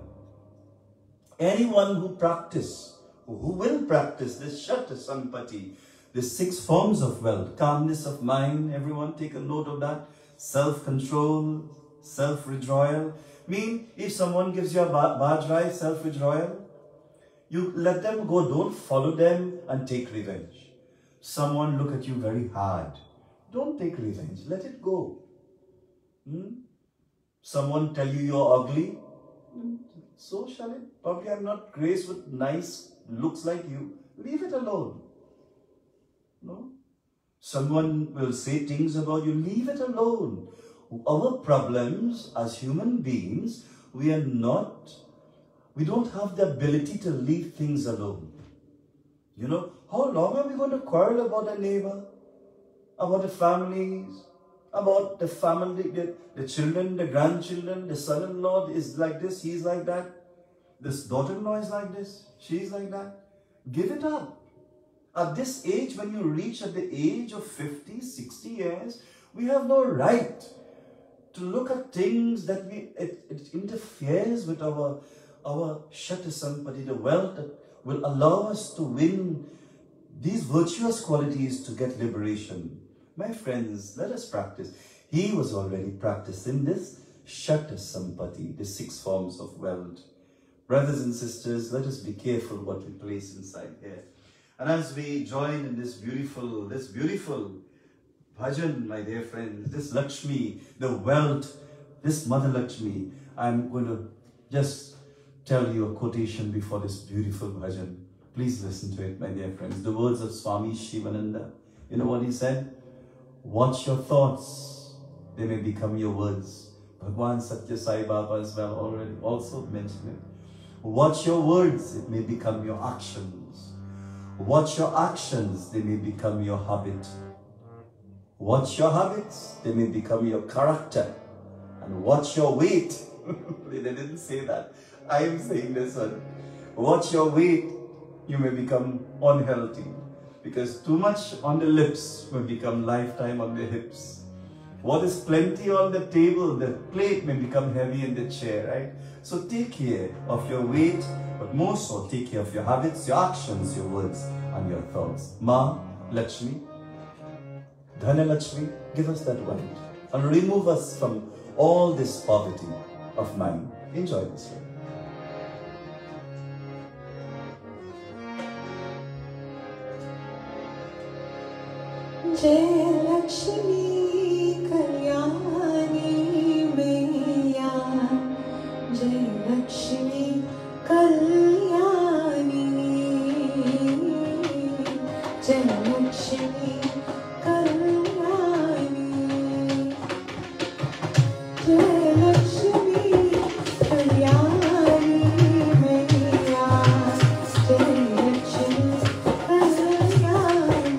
Anyone who practice, who will practice this Shata Sampati, the six forms of wealth, calmness of mind, everyone take a note of that, self-control, self-withdrawal. Mean, if someone gives you a bad drive, self-withdrawal, you let them go, don't follow them and take revenge. Someone look at you very hard, don't take revenge, let it go. Hmm? Someone tell you you're ugly, so shall it. Probably I'm not graced with nice looks like you. Leave it alone. No? Someone will say things about you. Leave it alone. Our problems as human beings, we are not, we don't have the ability to leave things alone. You know, how long are we going to quarrel about a neighbor, about the families, about the family, the, the children, the grandchildren, the son-in-law is like this, he's like that. This daughter-in-law is like this, she's like that. Give it up. At this age, when you reach at the age of fifty, sixty years, we have no right to look at things that we, it, it interferes with our, our Shata Sampati, the wealth that will allow us to win these virtuous qualities to get liberation. My friends, let us practice. He was already practicing this Shata Sampati, the six forms of wealth. Brothers and sisters, let us be careful what we place inside here. And as we join in this beautiful, this beautiful bhajan, my dear friends, this Lakshmi, the wealth, this Mother Lakshmi, I'm going to just tell you a quotation before this beautiful bhajan. Please listen to it, my dear friends. The words of Swami Shivananda. You know what he said? Watch your thoughts, they may become your words. Bhagwan Satya Sai Baba as well already also mentioned it. Watch your words, it may become your actions. Watch your actions, they may become your habit. Watch your habits, they may become your character. And watch your weight. They didn't say that. I am saying this one. Watch your weight, you may become unhealthy. Because too much on the lips may become lifetime on the hips. What is plenty on the table, the plate may become heavy in the chair, right? So take care of your weight, but more so take care of your habits, your actions, your words, and your thoughts. Ma Lakshmi, Dhana Lakshmi, give us that wealth and remove us from all this poverty of mind. Enjoy this way. Jai Lakshmi Kalyani Maiya, Jai Lakshmi Kalyani, Jai Lakshmi Kalyani, Jai Lakshmi Kalyani Maiya, Jai Lakshmi Kalyani.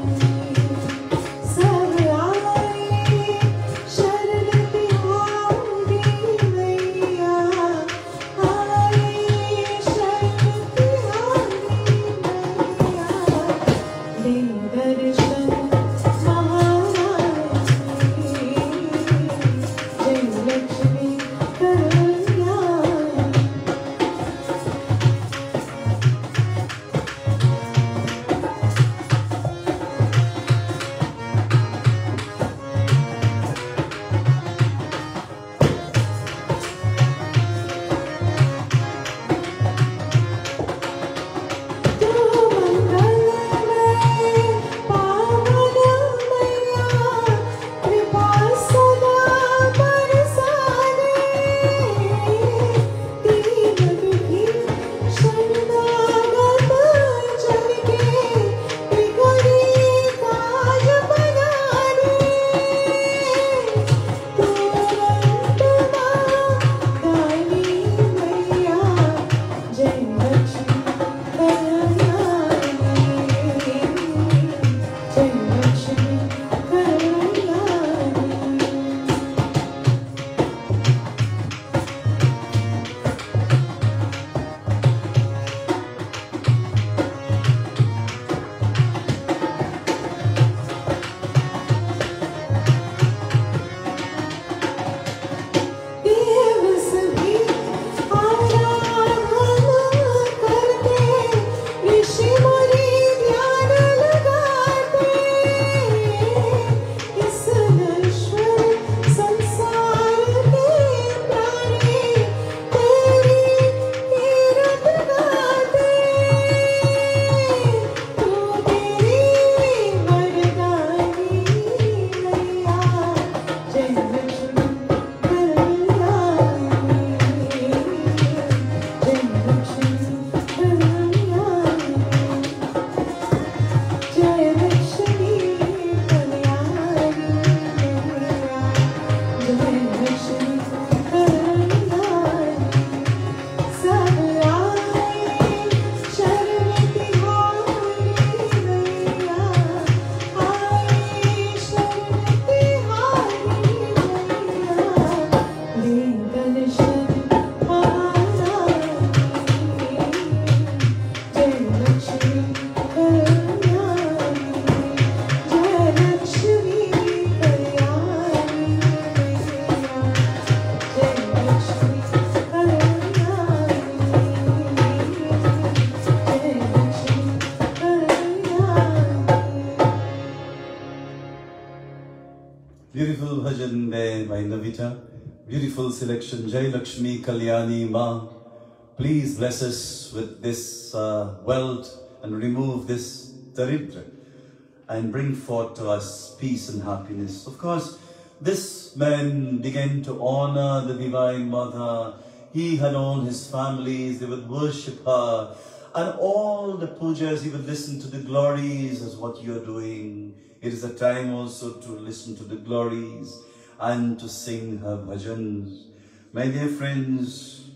Beautiful bhajan there by Navita. Beautiful selection. Jai Lakshmi Kalyani Ma. Please bless us with this uh, wealth and remove this daridra and bring forth to us peace and happiness. Of course, this man began to honor the Divine Mother. He had all his families, they would worship her. And all the pujas, he would listen to the glories as what you're doing. It is a time also to listen to the glories and to sing her bhajans. My dear friends,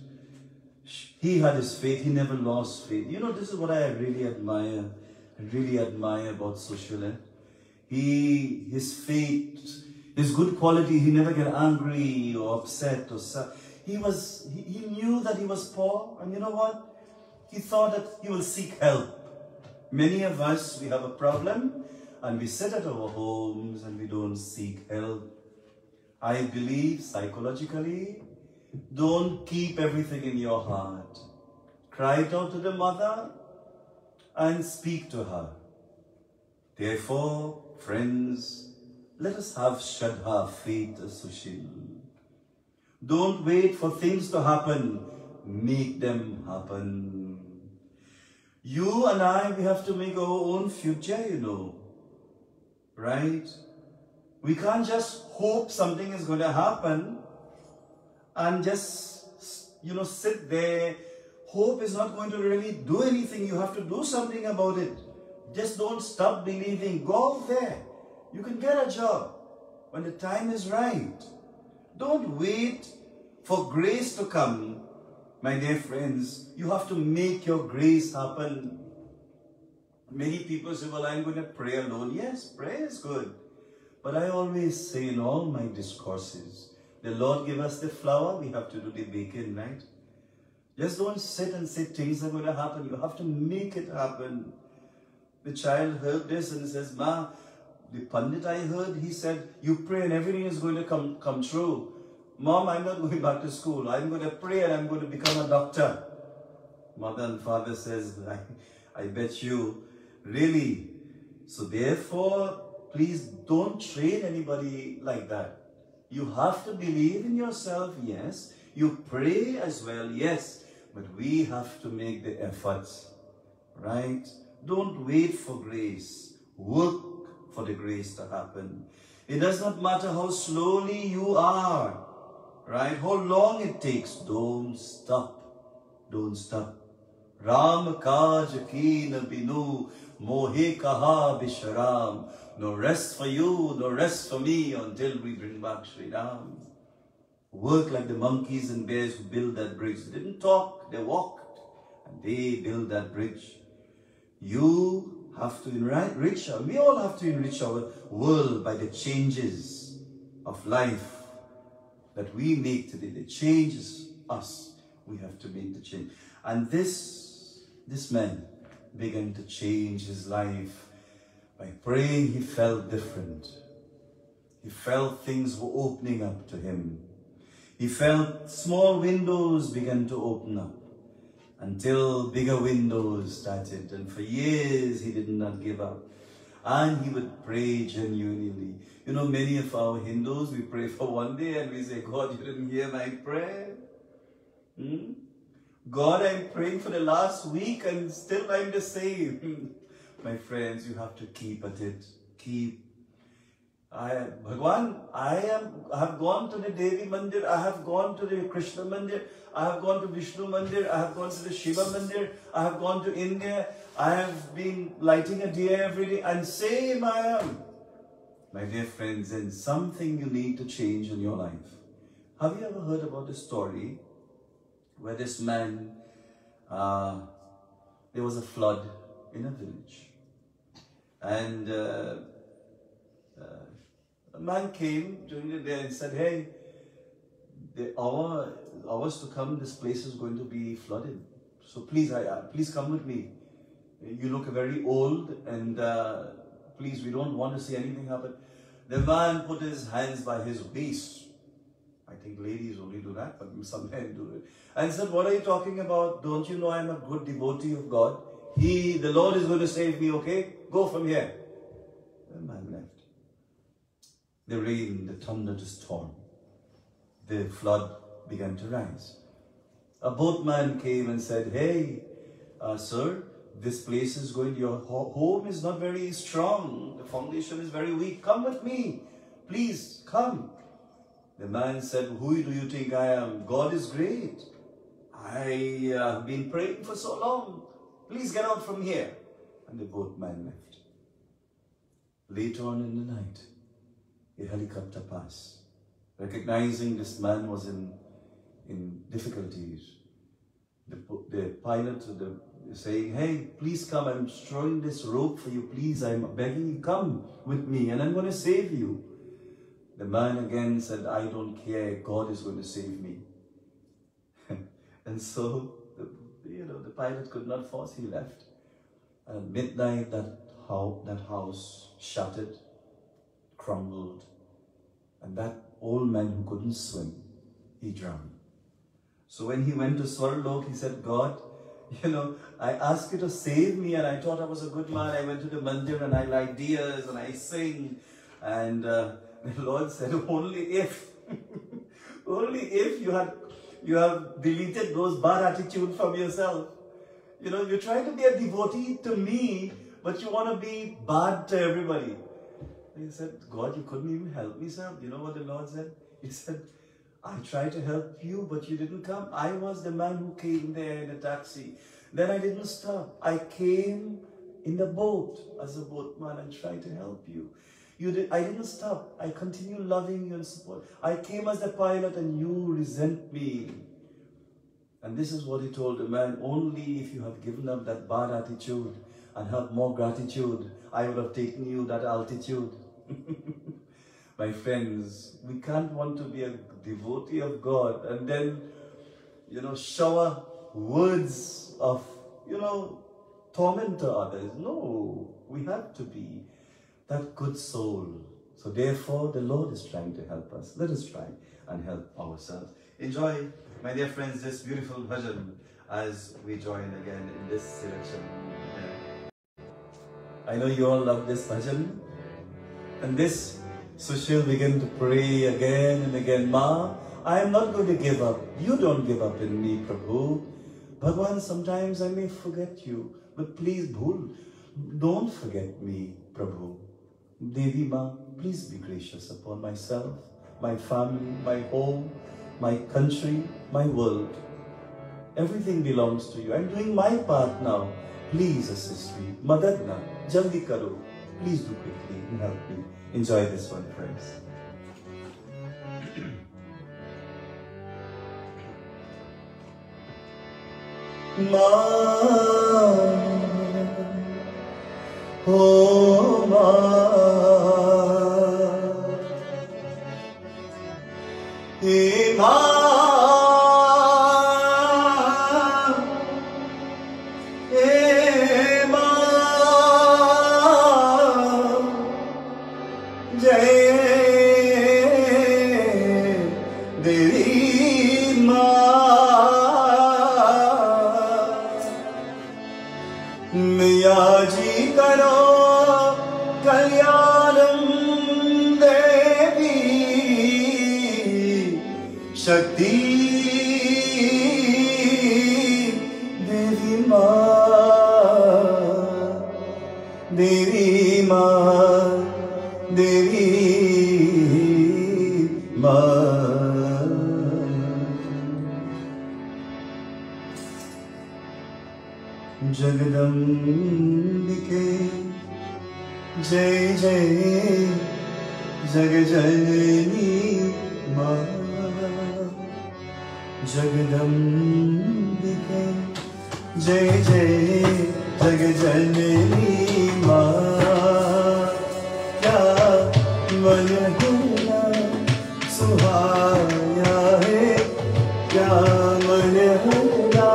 he had his faith, he never lost faith. You know, this is what I really admire, I really admire about Sushila. He, his faith, his good quality, he never get angry or upset or sad. He was, he, he knew that he was poor, and you know what? He thought that he will seek help. Many of us, we have a problem, and we sit at our homes and we don't seek help. I believe psychologically, don't keep everything in your heart. Cry it out to the mother and speak to her. Therefore, friends, let us have Shraddha, faith, Sushil. Don't wait for things to happen. Make them happen. You and I, we have to make our own future, you know. Right? We can't just hope something is going to happen and just, you know, sit there. Hope is not going to really do anything. You have to do something about it. Just don't stop believing. Go out there. You can get a job when the time is right. Don't wait for grace to come. My dear friends, you have to make your grace happen. Many people say, well, I'm going to pray alone. Yes, prayer is good. But I always say in all my discourses, the Lord give us the flour, we have to do the baking, right? Just don't sit and say things are going to happen. You have to make it happen. The child heard this and says, Ma, the Pandit I heard, he said, you pray and everything is going to come, come true. Mom, I'm not going back to school. I'm going to pray and I'm going to become a doctor. Mother and father says, I, I bet you, really. So therefore, please don't train anybody like that. You have to believe in yourself, yes. You pray as well, yes. But we have to make the efforts, right? Don't wait for grace. Work for the grace to happen. It does not matter how slowly you are, right? How long it takes. Don't stop. Don't stop. Ram kaj ki na binu, mohe kaha bisharam. No rest for you, no rest for me until we bring back Sri Ram. Work like the monkeys and bears who build that bridge. They didn't talk, they walked, and they built that bridge. You have to enrich, we all have to enrich our world by the changes of life that we make today. The changes us, we have to make the change. And this, this man began to change his life. By praying, he felt different. He felt things were opening up to him. He felt small windows began to open up until bigger windows started. And for years, he did not give up. And he would pray genuinely. You know, many of our Hindus, we pray for one day and we say, God, you didn't hear my prayer. Hmm? God, I'm praying for the last week and still I'm the same. My friends, you have to keep at it. Keep. I, Bhagwan, I am, I have gone to the Devi Mandir, I have gone to the Krishna Mandir, I have gone to Vishnu Mandir, I have gone to the Shiva Mandir, I have gone to India, I have been lighting a diya every day, and same I am. My dear friends, and something you need to change in your life. Have you ever heard about the story where this man, uh, there was a flood in a village, and uh, uh, a man came during the day and said, hey, the hour, hours to come, this place is going to be flooded. So please, I, uh, please come with me. You look very old and uh, please, we don't want to see anything happen. The man put his hands by his waist. I think ladies only do that, but some men do it. And said, what are you talking about? Don't you know I'm a good devotee of God? He, the Lord is going to save me, okay? Go from here. The man left. the rain, the thunder to storm. The flood began to rise. A boatman came and said, "Hey, uh, sir, this place is going, your ho home is not very strong. The foundation is very weak. Come with me. Please, come." The man said, "Who do you think I am? God is great. I uh, have been praying for so long. Please get out from here." And the boatman left. Later on in the night, a helicopter passed. Recognizing this man was in, in difficulties, the, the pilot the, saying, "Hey, please come. I'm throwing this rope for you. Please, I'm begging you, come with me and I'm going to save you." The man again said, "I don't care. God is going to save me." And so, the, you know, the pilot could not force. He left. And at midnight, that, how, that house shattered, crumbled. And that old man who couldn't swim, he drowned. So when he went to Swarlok, he said, "God, you know, I asked you to save me and I thought I was a good man. I went to the mandir and I light diyas and I sing." And uh, the Lord said, "Only if, only if you had, you have deleted those bad attitudes from yourself. You know, you try to be a devotee to me, but you want to be bad to everybody." He said, "God, you couldn't even help me, sir." You know what the Lord said? He said, "I tried to help you, but you didn't come. I was the man who came there in a taxi. Then I didn't stop. I came in the boat as a boatman and tried to help you. You did, I didn't stop. I continue loving you and support. I came as the pilot and you resent me." And this is what he told the man: "Only if you have given up that bad attitude and have more gratitude, I would have taken you that altitude." My friends, we can't want to be a devotee of God and then, you know, shower words of, you know, torment to others. No, we have to be that good soul. So therefore, the Lord is trying to help us. Let us try and help ourselves. Enjoy, my dear friends, this beautiful bhajan as we join again in this selection. I know you all love this bhajan. And this, so she'll begin to pray again and again. "Ma, I am not going to give up. You don't give up in me, Prabhu. Bhagwan, sometimes I may forget you, but please, bhul, don't forget me, Prabhu. Devi Ma, please be gracious upon myself, my family, my home, my country, my world. Everything belongs to you. I'm doing my part now. Please assist me. Madad na, jaldi karo. Please do quickly and help me." Enjoy this one, friends. Ma, oh ma, e ma, e ma, Jai Devi Ma. Miyaji karo kalyanam Devi Shakti Devi Ma, Devi Ma, Devi Ma. Jagadambike Jai Jai Jagajanani Ma. Jagadambike Jai Jai Jagajanani Ma. Kya man hula suhaya hai, kya man hula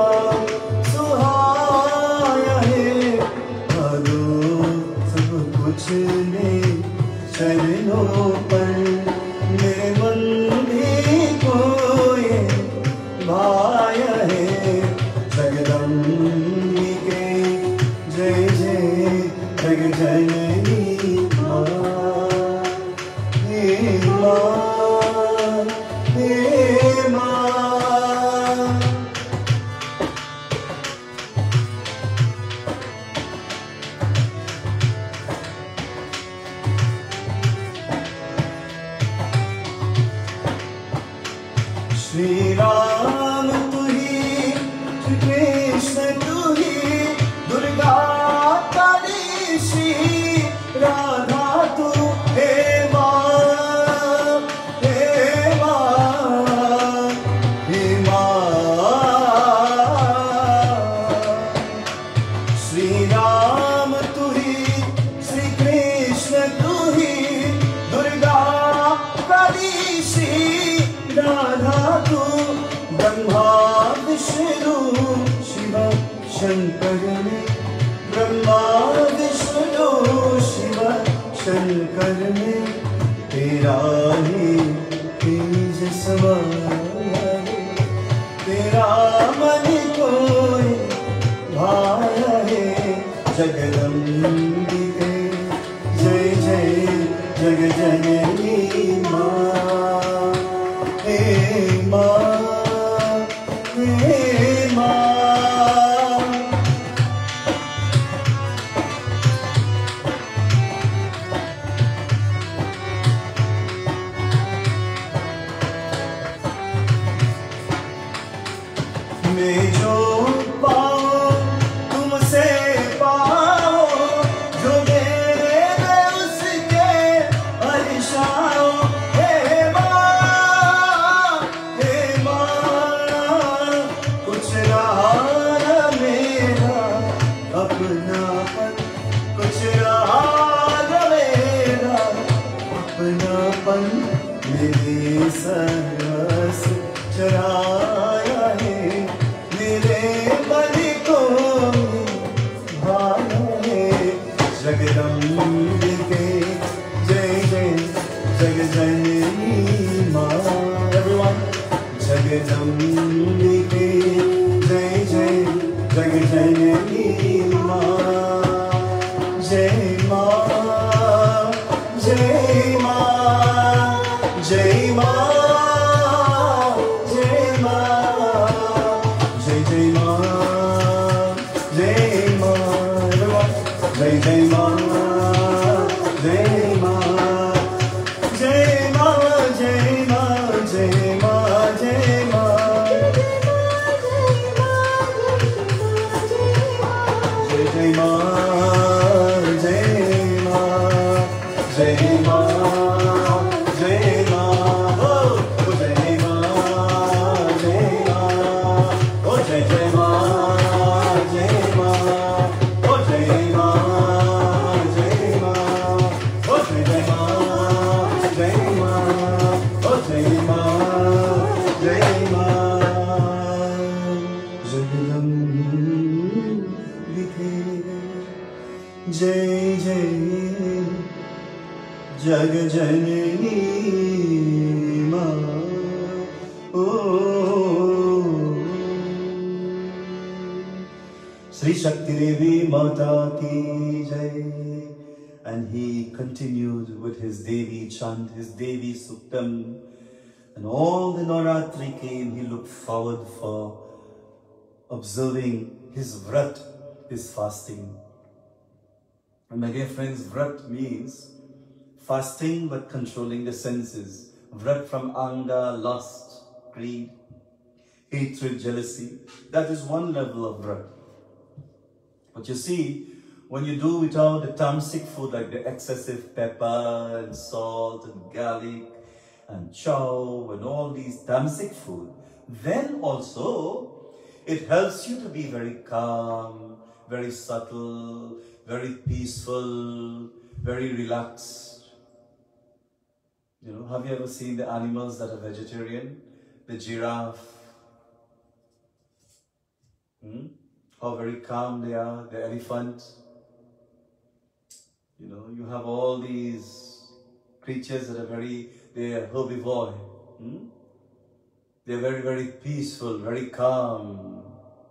suhaya hai, bhalo sab kuch ne charanon par mere man bhi koye bhaya hai. Jagadambike Jai Jai Jagajanani Ma. Shri Ram tu hi, Shri Krishna tu hi, Durga Kali Shri Radha tu he maa, he maa, he maa. Shri Ram tu hi, Shri Krishna tu hi, Durga Kali Shri Radha tu, Brahma Vishnu Shiva Shankar ne, Brahma Vishnu Shiva Shankar ne, Tera hi तेज समाया है, तेरा मन कोई भाया है, जगदम्बिके जय जय जग जननी माँ, हे माँ, हे माँ। मैं जो पाऊं तुमसे पाऊं, जो मेरे में उसके हर्षाओ, हे माँ, हे माँ। कुछ रहा न मेरा अपनापन, कुछ रहा न मेरा अपनापन, मेरे सर्वस्व चराया है, मेरे मन को भाया है, जगदम्बिके जय जय जग जननी माँ। Everyone, जगदम्बिके जय जय जग जननी माँ, जय माँ, जय माँ, जय माँ, जय माँ, जय जय माँ, जय माँ। जय जय माँ, जय माँ, जय माँ, जय माँ, जय माँ, जय माँ। जय जय माँ, जय माँ, जय माँ, जय माँ, ओ जय माँ, जय माँ, ओ जय जय माँ, जय माँ, ओ जय माँ, जय माँ, ओ जय जय माँ, जय माँ, ओ जय माँ, जय माँ। जगदम्बिके जय जय जग जननी माँ, ओ। Sri Shakti Devi Mata ki jai. And he continued with his Devi chant, his Devi Suktam. And all the Navratri came, he looked forward for observing his vrat, his fasting. And my dear friends, vrat means fasting but controlling the senses. Vrat from anger, lust, greed, hatred, jealousy. That is one level of vrat. But you see, when you do without the tamasic food like the excessive pepper and salt and garlic and chow and all these tamasic food, then also it helps you to be very calm, very subtle, very peaceful, very relaxed. You know, have you ever seen the animals that are vegetarian? The giraffe. Hmm? How very calm they are, the elephant. You know, you have all these creatures that are very, they are herbivore. Hmm? They are very, very peaceful, very calm.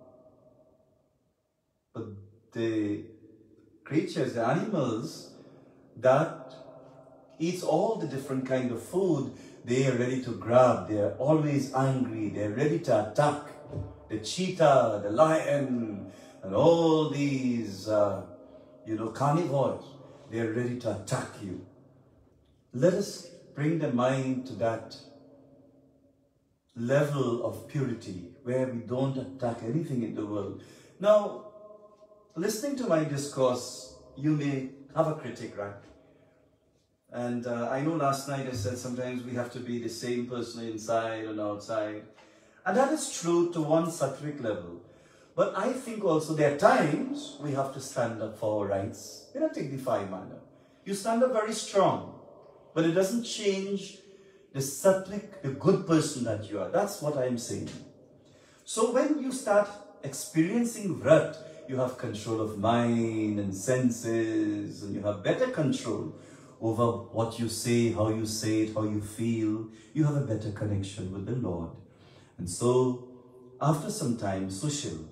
But the creatures, the animals that eats all the different kind of food, they are ready to grab, they are always angry, they are ready to attack. The cheetah, the lion, and all these, uh, you know, carnivores, they are ready to attack you. Let us bring the mind to that. level of purity where we don't attack anything in the world. Now, listening to my discourse, you may have a critic, right? And uh, I know last night I said sometimes we have to be the same person inside and outside. And that is true to one sattvic level. But I think also there are times we have to stand up for our rights in a dignified manner. You stand up very strong, but it doesn't change the sattvic, the good person that you are. That's what I'm saying. So when you start experiencing vrat, you have control of mind and senses, and you have better control over what you say, how you say it, how you feel. You have a better connection with the Lord. And so, after some time, Sushil,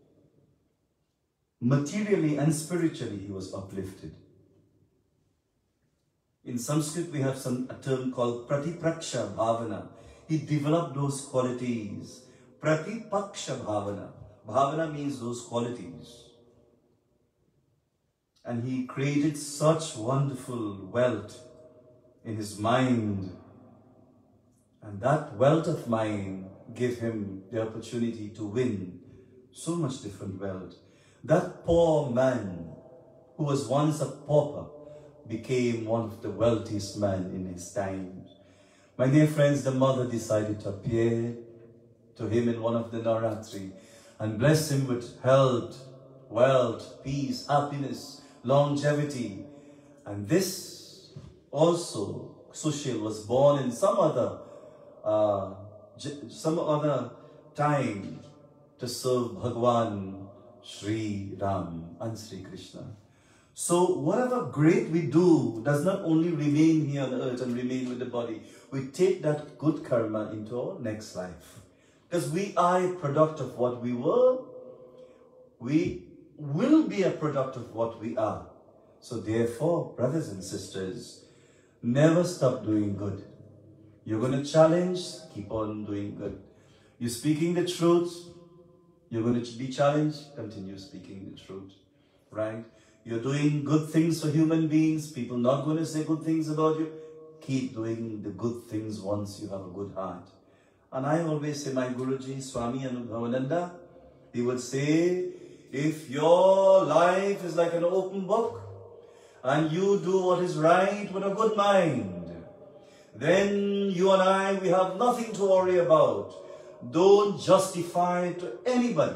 materially and spiritually, he was uplifted. In Sanskrit, we have some a term called Pratipraksha Bhavana. He developed those qualities. Pratipaksha Bhavana. Bhavana means those qualities. And he created such wonderful wealth in his mind. And that wealth of mind gave him the opportunity to win so much different wealth. That poor man, who was once a pauper, became one of the wealthiest men in his time. My dear friends, the mother decided to appear to him in one of the Navratri and bless him with health, wealth, peace, happiness, longevity. And this also, Sushil was born in some other, uh, some other time to serve Bhagwan, Sri Ram and Sri Krishna. So whatever great we do does not only remain here on earth and remain with the body. We take that good karma into our next life. Because we are a product of what we were. We will be a product of what we are. So therefore, brothers and sisters, never stop doing good. You're going to challenge, keep on doing good. You're speaking the truth, you're going to be challenged, continue speaking the truth. Right? You're doing good things for human beings, people not going to say good things about you. Keep doing the good things once you have a good heart. And I always say, my Guruji, Swami Anubhavananda, he would say, if your life is like an open book, and you do what is right with a good mind, then you and I, we have nothing to worry about. Don't justify to anybody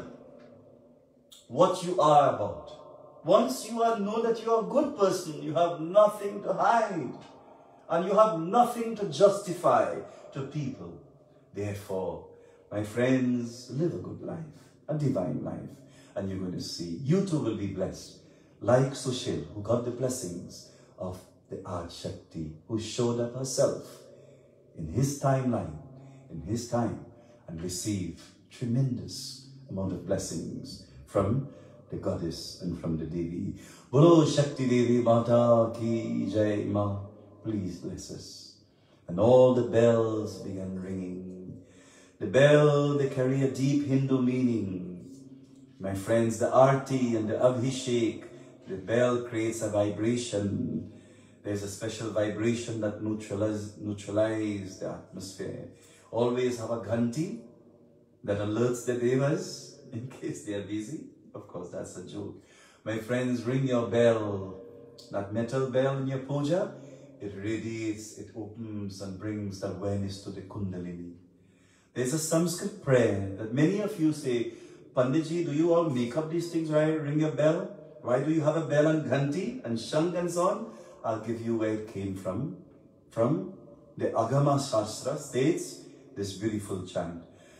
what you are about. Once you are know that you are a good person, you have nothing to hide. And you have nothing to justify to people. Therefore, my friends, live a good life, a divine life. And you're going to see, you too will be blessed. Like Sushil, who got the blessings of the Adi Shakti, who showed up herself in his timeline, in his time, and received tremendous amount of blessings from the goddess and from the Devi. Bolo Shakti Devi Mata Ki Jai Ma. Please bless us. And all the bells began ringing. The bell, they carry a deep Hindu meaning. My friends, the Arti and the Abhishek, the bell creates a vibration. There's a special vibration that neutralizes neutralize the atmosphere. Always have a ghanti that alerts the devas in case they are busy. Of course, that's a joke. My friends, ring your bell. That metal bell in your puja, it radiates, it opens and brings the awareness to the Kundalini. There's a Sanskrit prayer that many of you say, Panditji, do you all make up these things, right? Ring your bell? Why do you have a bell and ghanti and shang and so on? I'll give you where it came from. From the Agama Shastra states this beautiful chant.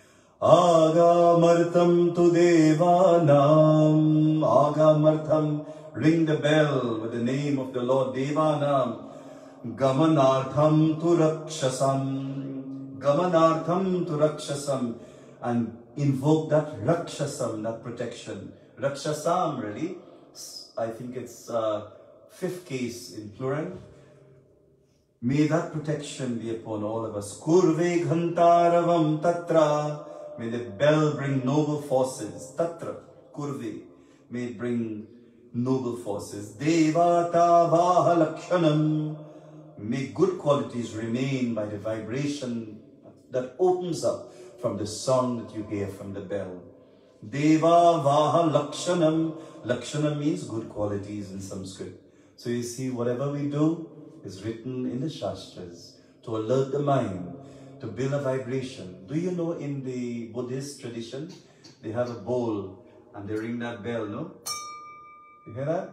Agamartham tu devanam, Agamartham, ring the bell with the name of the Lord Devanam. Gamanartham tu rakshasam, Gamanartham tu rakshasam, and invoke that rakshasam, that protection. Rakshasam, really, I think it's uh, fifth case in plural. May that protection be upon all of us. Kurve ghantaravam tatra. May the bell bring noble forces. Tatra, kurve. May it bring noble forces. Devata vaha lakshanam. May good qualities remain by the vibration that opens up from the song that you hear from the bell. Deva Vaha Lakshanam. Lakshanam means good qualities in Sanskrit. So you see, whatever we do is written in the Shastras to alert the mind, to build a vibration. Do you know in the Buddhist tradition, they have a bowl and they ring that bell, no? You hear that?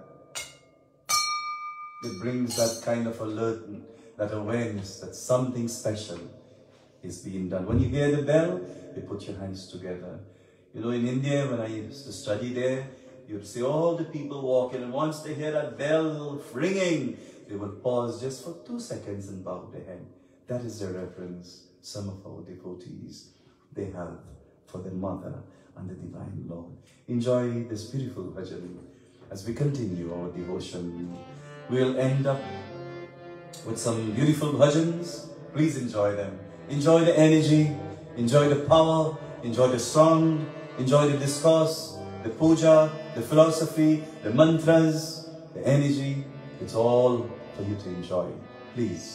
It brings that kind of alert, that awareness that something special is being done. When you hear the bell, you put your hands together. You know, in India, when I used to study there, you'd see all the people walking, and once they hear that bell ringing, they would pause just for two seconds and bow their head. That is the reverence some of our devotees, they have for the Mother and the Divine Lord. Enjoy this beautiful bhajan as we continue our devotion. We'll end up with some beautiful bhajans. Please enjoy them. Enjoy the energy, enjoy the power, enjoy the song, enjoy the discourse, the puja, the philosophy, the mantras, the energy. It's all for you to enjoy. Please.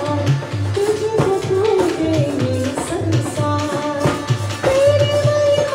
Thank you.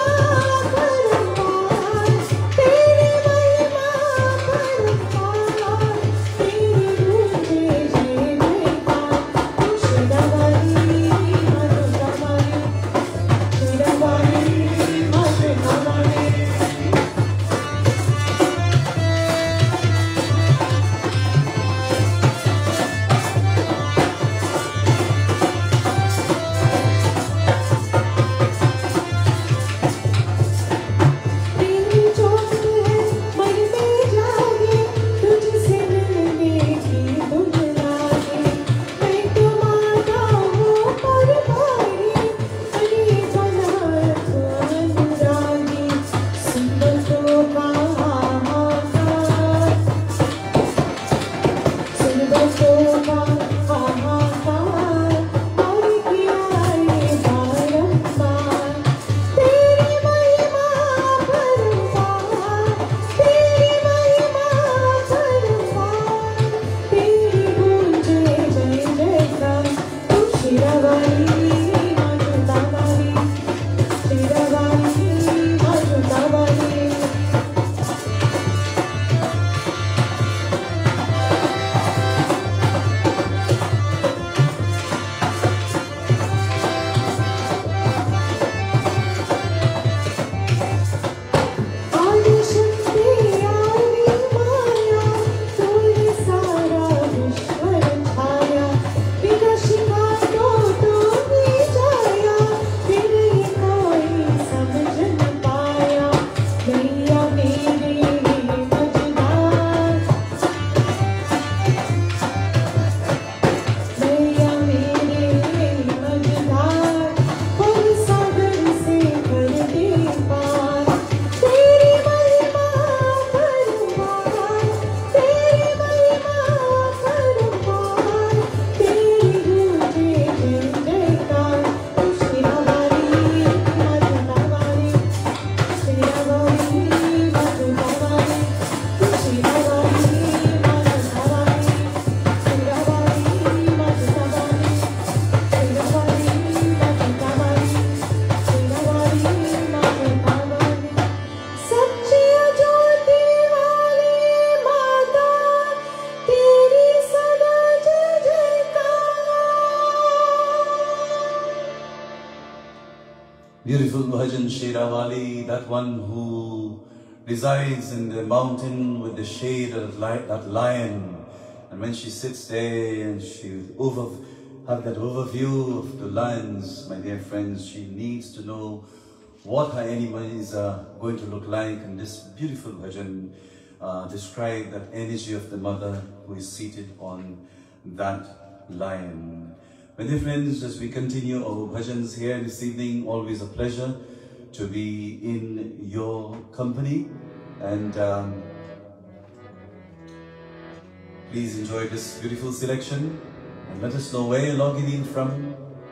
Beautiful bhajan Sherawali, that one who resides in the mountain with the shade of that lion. And when she sits there and she over, have that overview of the lions, my dear friends, she needs to know what her animals are going to look like. And this beautiful bhajan uh, describes that energy of the mother who is seated on that lion. My dear friends, as we continue our bhajans here this evening, always a pleasure to be in your company. And um, please enjoy this beautiful selection and let us know where you're logging in from.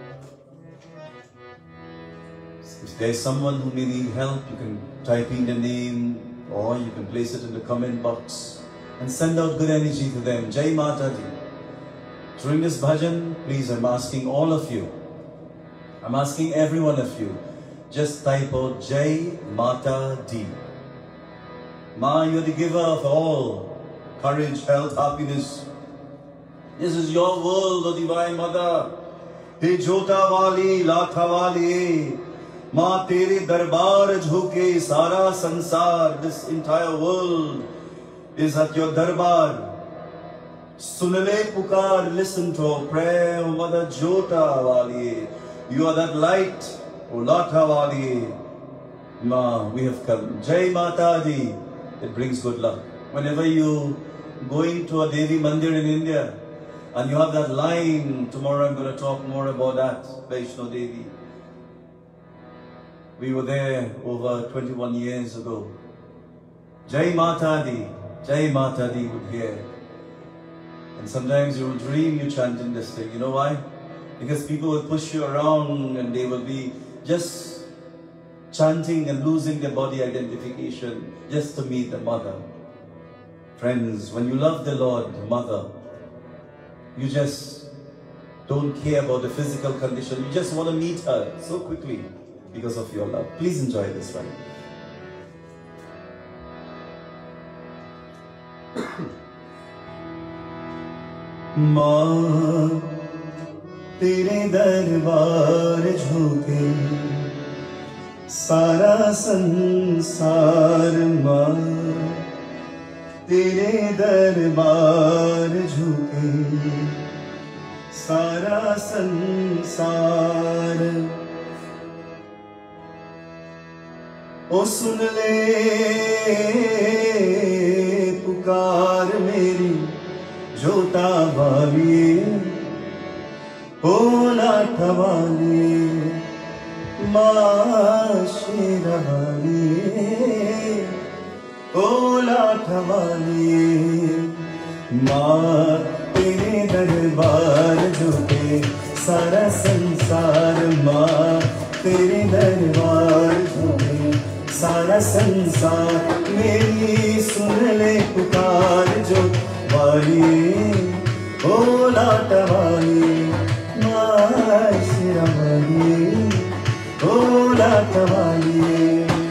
If there's someone who may need help, you can type in the name or you can place it in the comment box and send out good energy to them. Jai Mata Di. During this bhajan, please, I'm asking all of you, I'm asking every one of you, just type out Jai Mata Di. Ma, you're the giver of all courage, health, happiness. This is your world, O Divine Mother. Hey Jota Wali, Latha Wali, Ma Tere Darbar Jhuke, Sara Sansar, this entire world is at your Darbar. Sunale Pukar, listen to our prayer, O Mother Jota Wali. You are that light, O Latha Wali. Ma, we have come. Jai Mata Di. It brings good luck. Whenever you going to a Devi Mandir in India and you have that line, tomorrow I'm going to talk more about that, Vaishno Devi. We were there over twenty-one years ago. Jai Mata Di, Jai Mata Di would hear. And sometimes you will dream you chanting this thing. You know why? Because people will push you around and they will be just chanting and losing their body identification just to meet the mother. Friends, when you love the Lord, the mother, you just don't care about the physical condition. You just want to meet her so quickly because of your love. Please enjoy this one. माँ तेरे दरबार झुके सारा संसार, माँ तेरे दरबार झुके सारा संसार। ओ सुन ले पुकार मेरी जोता वाली, ओ लाठा वाली, माँ शेरा वाली, ओ लाठा वाली। माँ तेरे दरबार झुके सारा संसार, माँ तेरे दरबार झुके सारा संसार। मेरी सुन ले पुकार जो वाली, ओ लाटा वाली, माँ शेरा वाली, ओ लाटा वाली।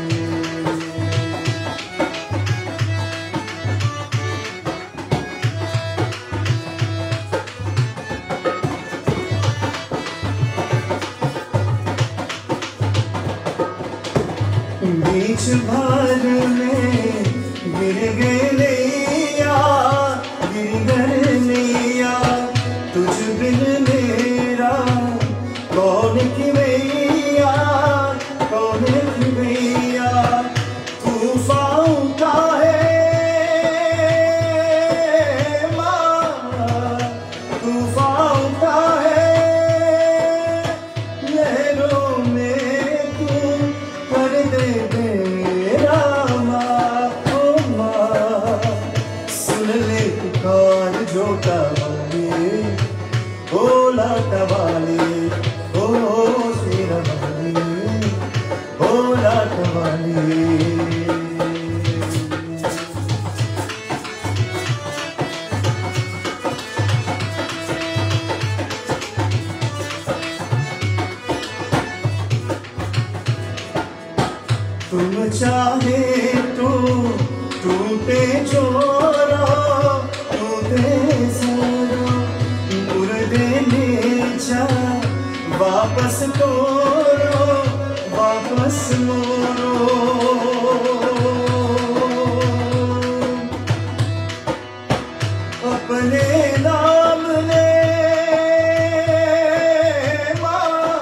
बीच भार में गिर गए नैया, गिर गए नैया, तुझ बिन मेरा कौन की मैया, कौन की मैया। तूफान का है माँ, तूफान का है, लहरों में तू कर दे मेरा माँ, ओ माँ। सुन ले पुकार जोता वाली, ओ लाटा वाली, ओ शेरा वाली, ओ लाटा वाली। तुम चाहे तो टूटे चोरो, टूटे सरो, मुर्दे ले जा वापस तोरो, वापस मोड़ो, अपने नाम ले माँ,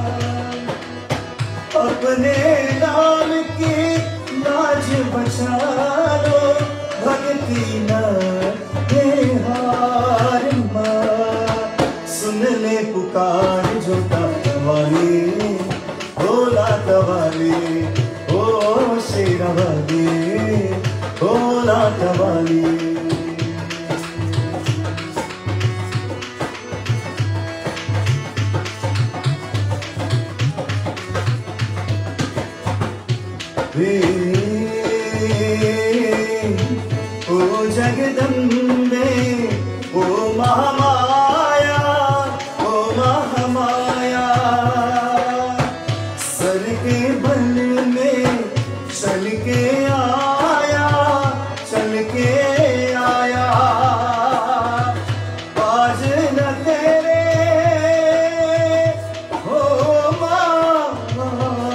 अपने नाम की लाज बचा लो, भक्ति न दे हार माँ। सुन ले पुकार जो वाली, ओ लाता वाली, ओ शेरा वाली, ओ लाता वाली। ओ जगदम्बे, ओ महामाया, ओ महामाया, सर के बल में चल के आया, चल के आया, आज न तेरे हो माँ,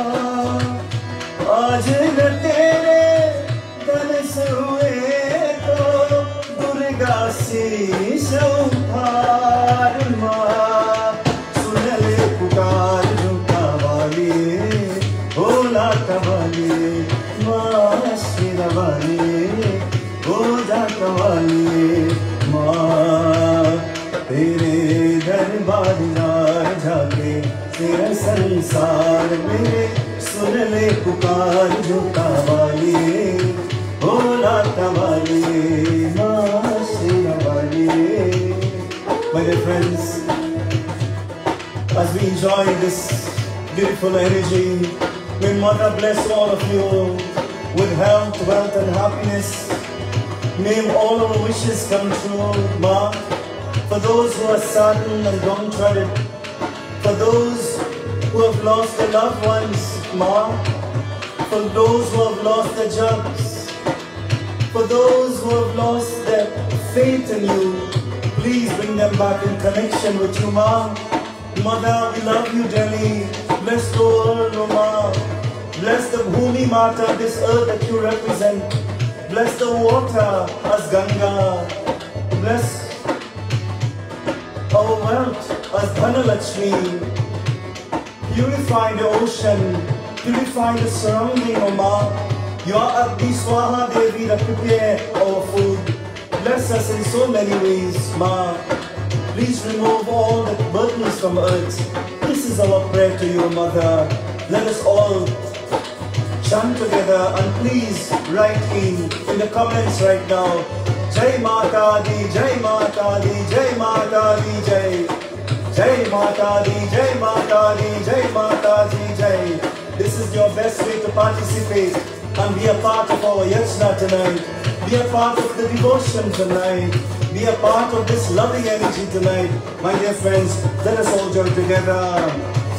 आज न तेरे दर्श हुए तो दुर्गा शीश उधार माँ। सुन ले पुकार झुका वाली, ओ लाटा वाली, माँ शेरा वाली, ओ जाटा वाली माँ। तेरे दरबार नार जाके तेरा संसार में, सुन ले पुकार झुका वाली, ओ लाटा वाली, माँ शेरा वाली। My dear friends, as we enjoy this beautiful energy, may Mother bless all of you with health, wealth and happiness. May all our wishes come true, Ma. For those who are saddened and downtrodden, for those who have lost their loved ones, Ma. For those who have lost their jobs, for those who have lost their faith in you, please bring them back in connection with you, Ma. Mother, we love you dearly. Bless the world, O Ma. Bless the Bhumi Mata, this earth that you represent. Bless the water as Ganga. Bless our wealth as Dhanalakshmi. Purify the ocean. Purify the surrounding, O Ma. Your Agni Swaha Devi that prepare our food. Bless us in so many ways, Ma. Please remove all the burdens from earth. This is our prayer to you, Mother. Let us all chant together and please write in in the comments right now. Jai Mata Di, Jai Mata Di, Jai Mata Di, Jai. Jai Mata Di, Jai Mata Di, Jai Mata Di, Jai. This is your best way to participate and be a part of our Yajna tonight. Be a part of the devotion tonight. Be a part of this loving energy tonight. My dear friends, let us all join together.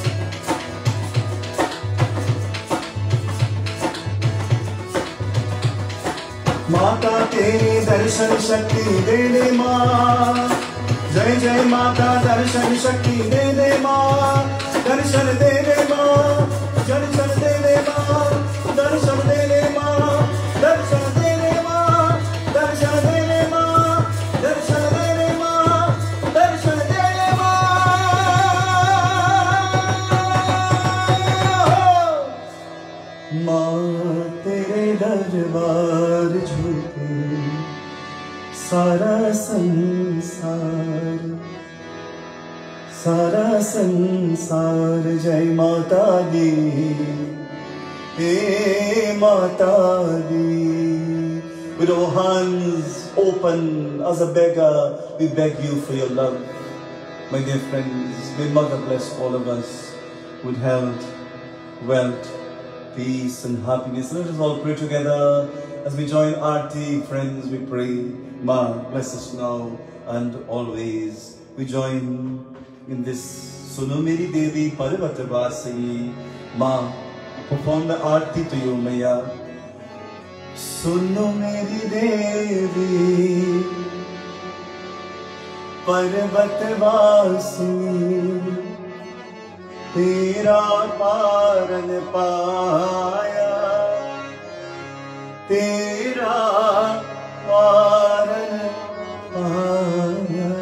माता तेरी दर्शन शक्ति दे दे माँ। जय जय माता दर्शन शक्ति दे दे माँ। दर्शन दे दे माँ। दर्शन दे दे माँ। दर्शन दे दे माँ। दर्शन दे दे माँ। दर्शन दे दे माँ। दर्शन दे दे माँ। दर्शन दे दे माँ। माँ तेरे दरबार झुके सारा संसार, सारा संसार। जय माता दी, हे माता दी। With our hands open as a beggar, we beg you for your love. My dear friends, may Mother bless all of us with health, wealth, peace and happiness. Let us all pray together as we join Aarti. Friends, we pray, Ma, bless us now and always. We join in this Suno Meri Devi Parvatavasi. Ma, perform the Aarti to you, Maya. Suno Meri Devi Parvatavasi, He तेरा पारन पाया, तेरा पारन पाया।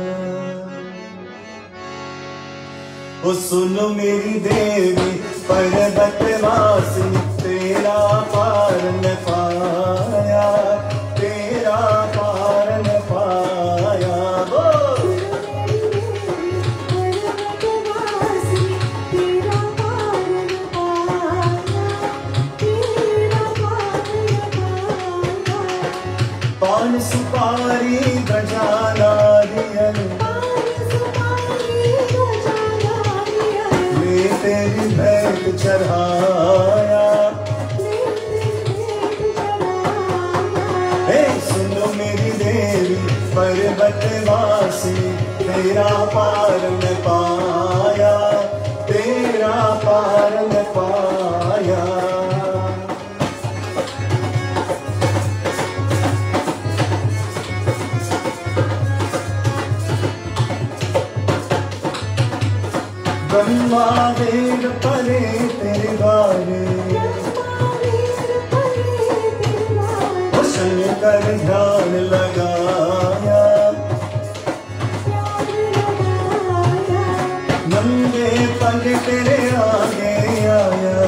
ओ सुनो मेरी देवी पर्वतवासिनी, तेरा पारन पाया, तेरा पारन पाया। पान सुपारी गजाना दियल, ले तेरी भेंट चढ़ाया। हे सुनो मेरी देवी पर्वतवासी, तेरा पारन पाया, तेरा पारन पाया। ब्रह्मा वेद परे तेरे द्वारे, शंकर ध्यान लगाया। नंगे पग तेरे आगे आया,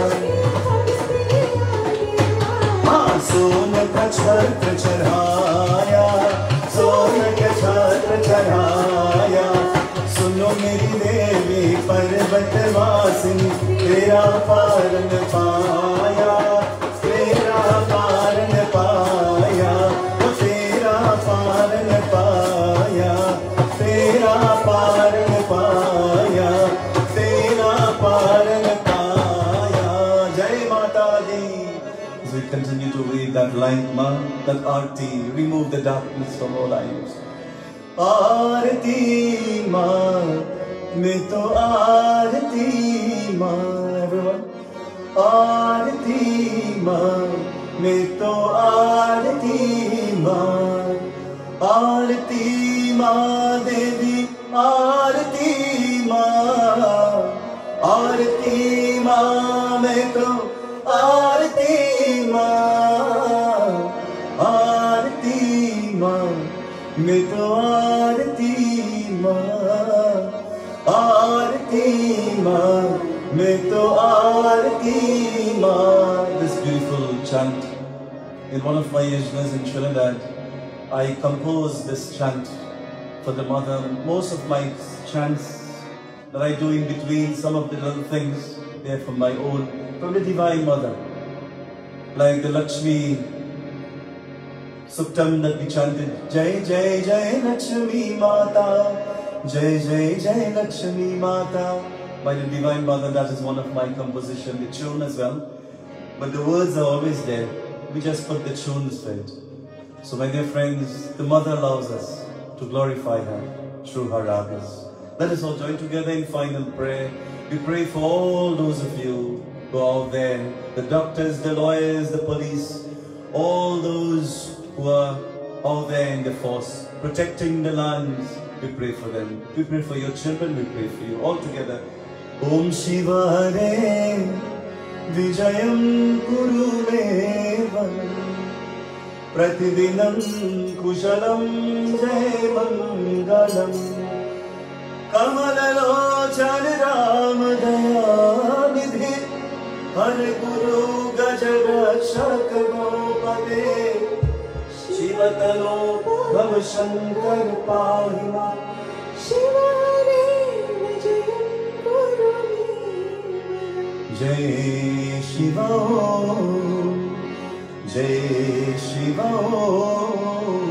हाँ सोन का छत्र चढ़ाया, सोन का छत्र चढ़ाया। सुनो मेरी देवी पर्वतवासिनी, तेरा पारन पाया, तेरा पारन पाया, तेरा पारन पाया, तेरा पारन पाया, तेरा पारन पाया। जय माता दी। As we continue to read that line, Ma, that Aarti, remove the darkness from our lives. आरती माँ मैं तो आरती माँ, आरती माँ मैं तो आरती माँ, आरती माँ देवी आरती माँ, आरती माँ मैं तो आरती माँ, आरती माँ मैं तो आरती माँ, आरती माँ मैं तो आरती माँ। This beautiful chant, in one of my yajnas in Trinidad, I composed this chant for the mother. Most of my chants that I do in between some of the little things, they're from my own, from the Divine Mother, like the Lakshmi Suktam that we chanted, Jai Jai Jai Lakshmi Mata, Jai Jai Jai Lakshmi Mata, by the Divine Mother. That is one of my composition, the tune as well. But the words are always there. We just put the tunes to it. So my dear friends, the Mother allows us to glorify her through her ragas. Let us all join together in final prayer. We pray for all those of you who are out there, the doctors, the lawyers, the police, all those who are out there in the force, protecting the lands. We pray for them. We pray for your children. We pray for you all together. Om Shiva Hare Vijayam Kuru Meva Pratidinam Kushalam Jai Mangalam Kamalalochana Rama Daya Nidhi Hare Guru Gajarakshak Gopade Shivatalo Bhava Shankar Pahima Shiva Hare Vijayam Kuru Meva. Jai Shiva Om, Jai Shiva Om.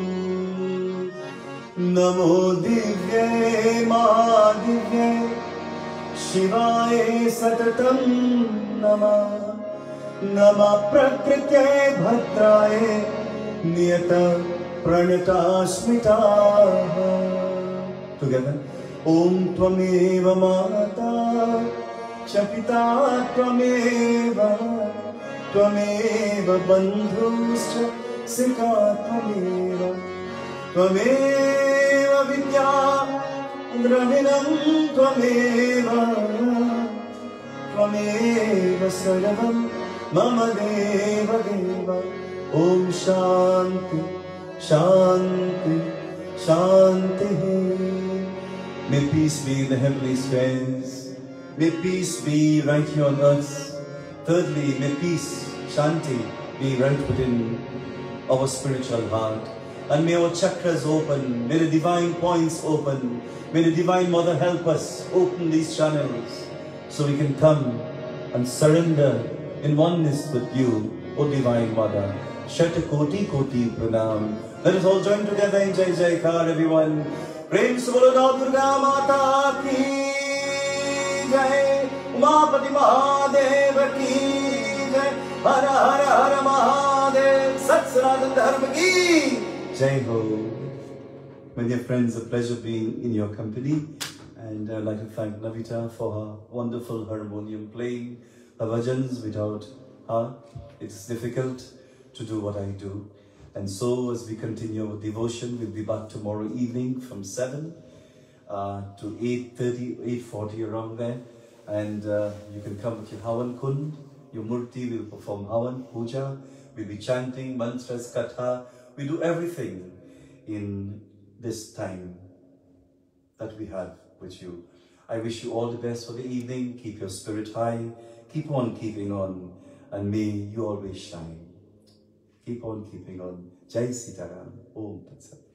Namo Divye Ma Divye Shivaye Satatam Namah Namah Prakritye Bhadraye Niyata Pranatasmitaha. Together. Om Tvameva Mata Chapita Tvameva Tvameva Bandhuscha Sika Tvameva Tvameva Vidya Dravinam Tvameva Tvameva Sarvam Mama Deva Deva. Om Shanti, Shanti, Shanti. May peace be in the heavenly spheres. May peace be right here on earth. Thirdly, may peace, Shanti, be right within our spiritual heart. And may our chakras open, may the divine points open, may the Divine Mother help us open these channels so we can come and surrender in oneness with you, O Divine Mother. Shata Koti Koti Pranam. Let us all join together in Jai Jaikar, everyone. Prem Subhalo Durga Mata Ki Jai, Umapati Mahadev Ki Jai, Hara Hara Hara Mahadev, Sat Sanatana Dharma Ki Jai Ho. My dear friends, a pleasure being in your company, and I'd like to thank Navita for her wonderful harmonium playing, her bhajans. Without her, it's difficult to do what I do. And so as we continue with devotion, we'll be back tomorrow evening from seven uh, to eight thirty, eight forty, around there. And uh, you can come with your Havan Kund, your Murti. Will perform Havan, Puja. We'll be chanting mantras, Katha. We do everything in this time that we have with you. I wish you all the best for the evening. Keep your spirit high. Keep on keeping on. And may you always shine. Keep on keeping on. Jai Sitaram. Om Tat Sat.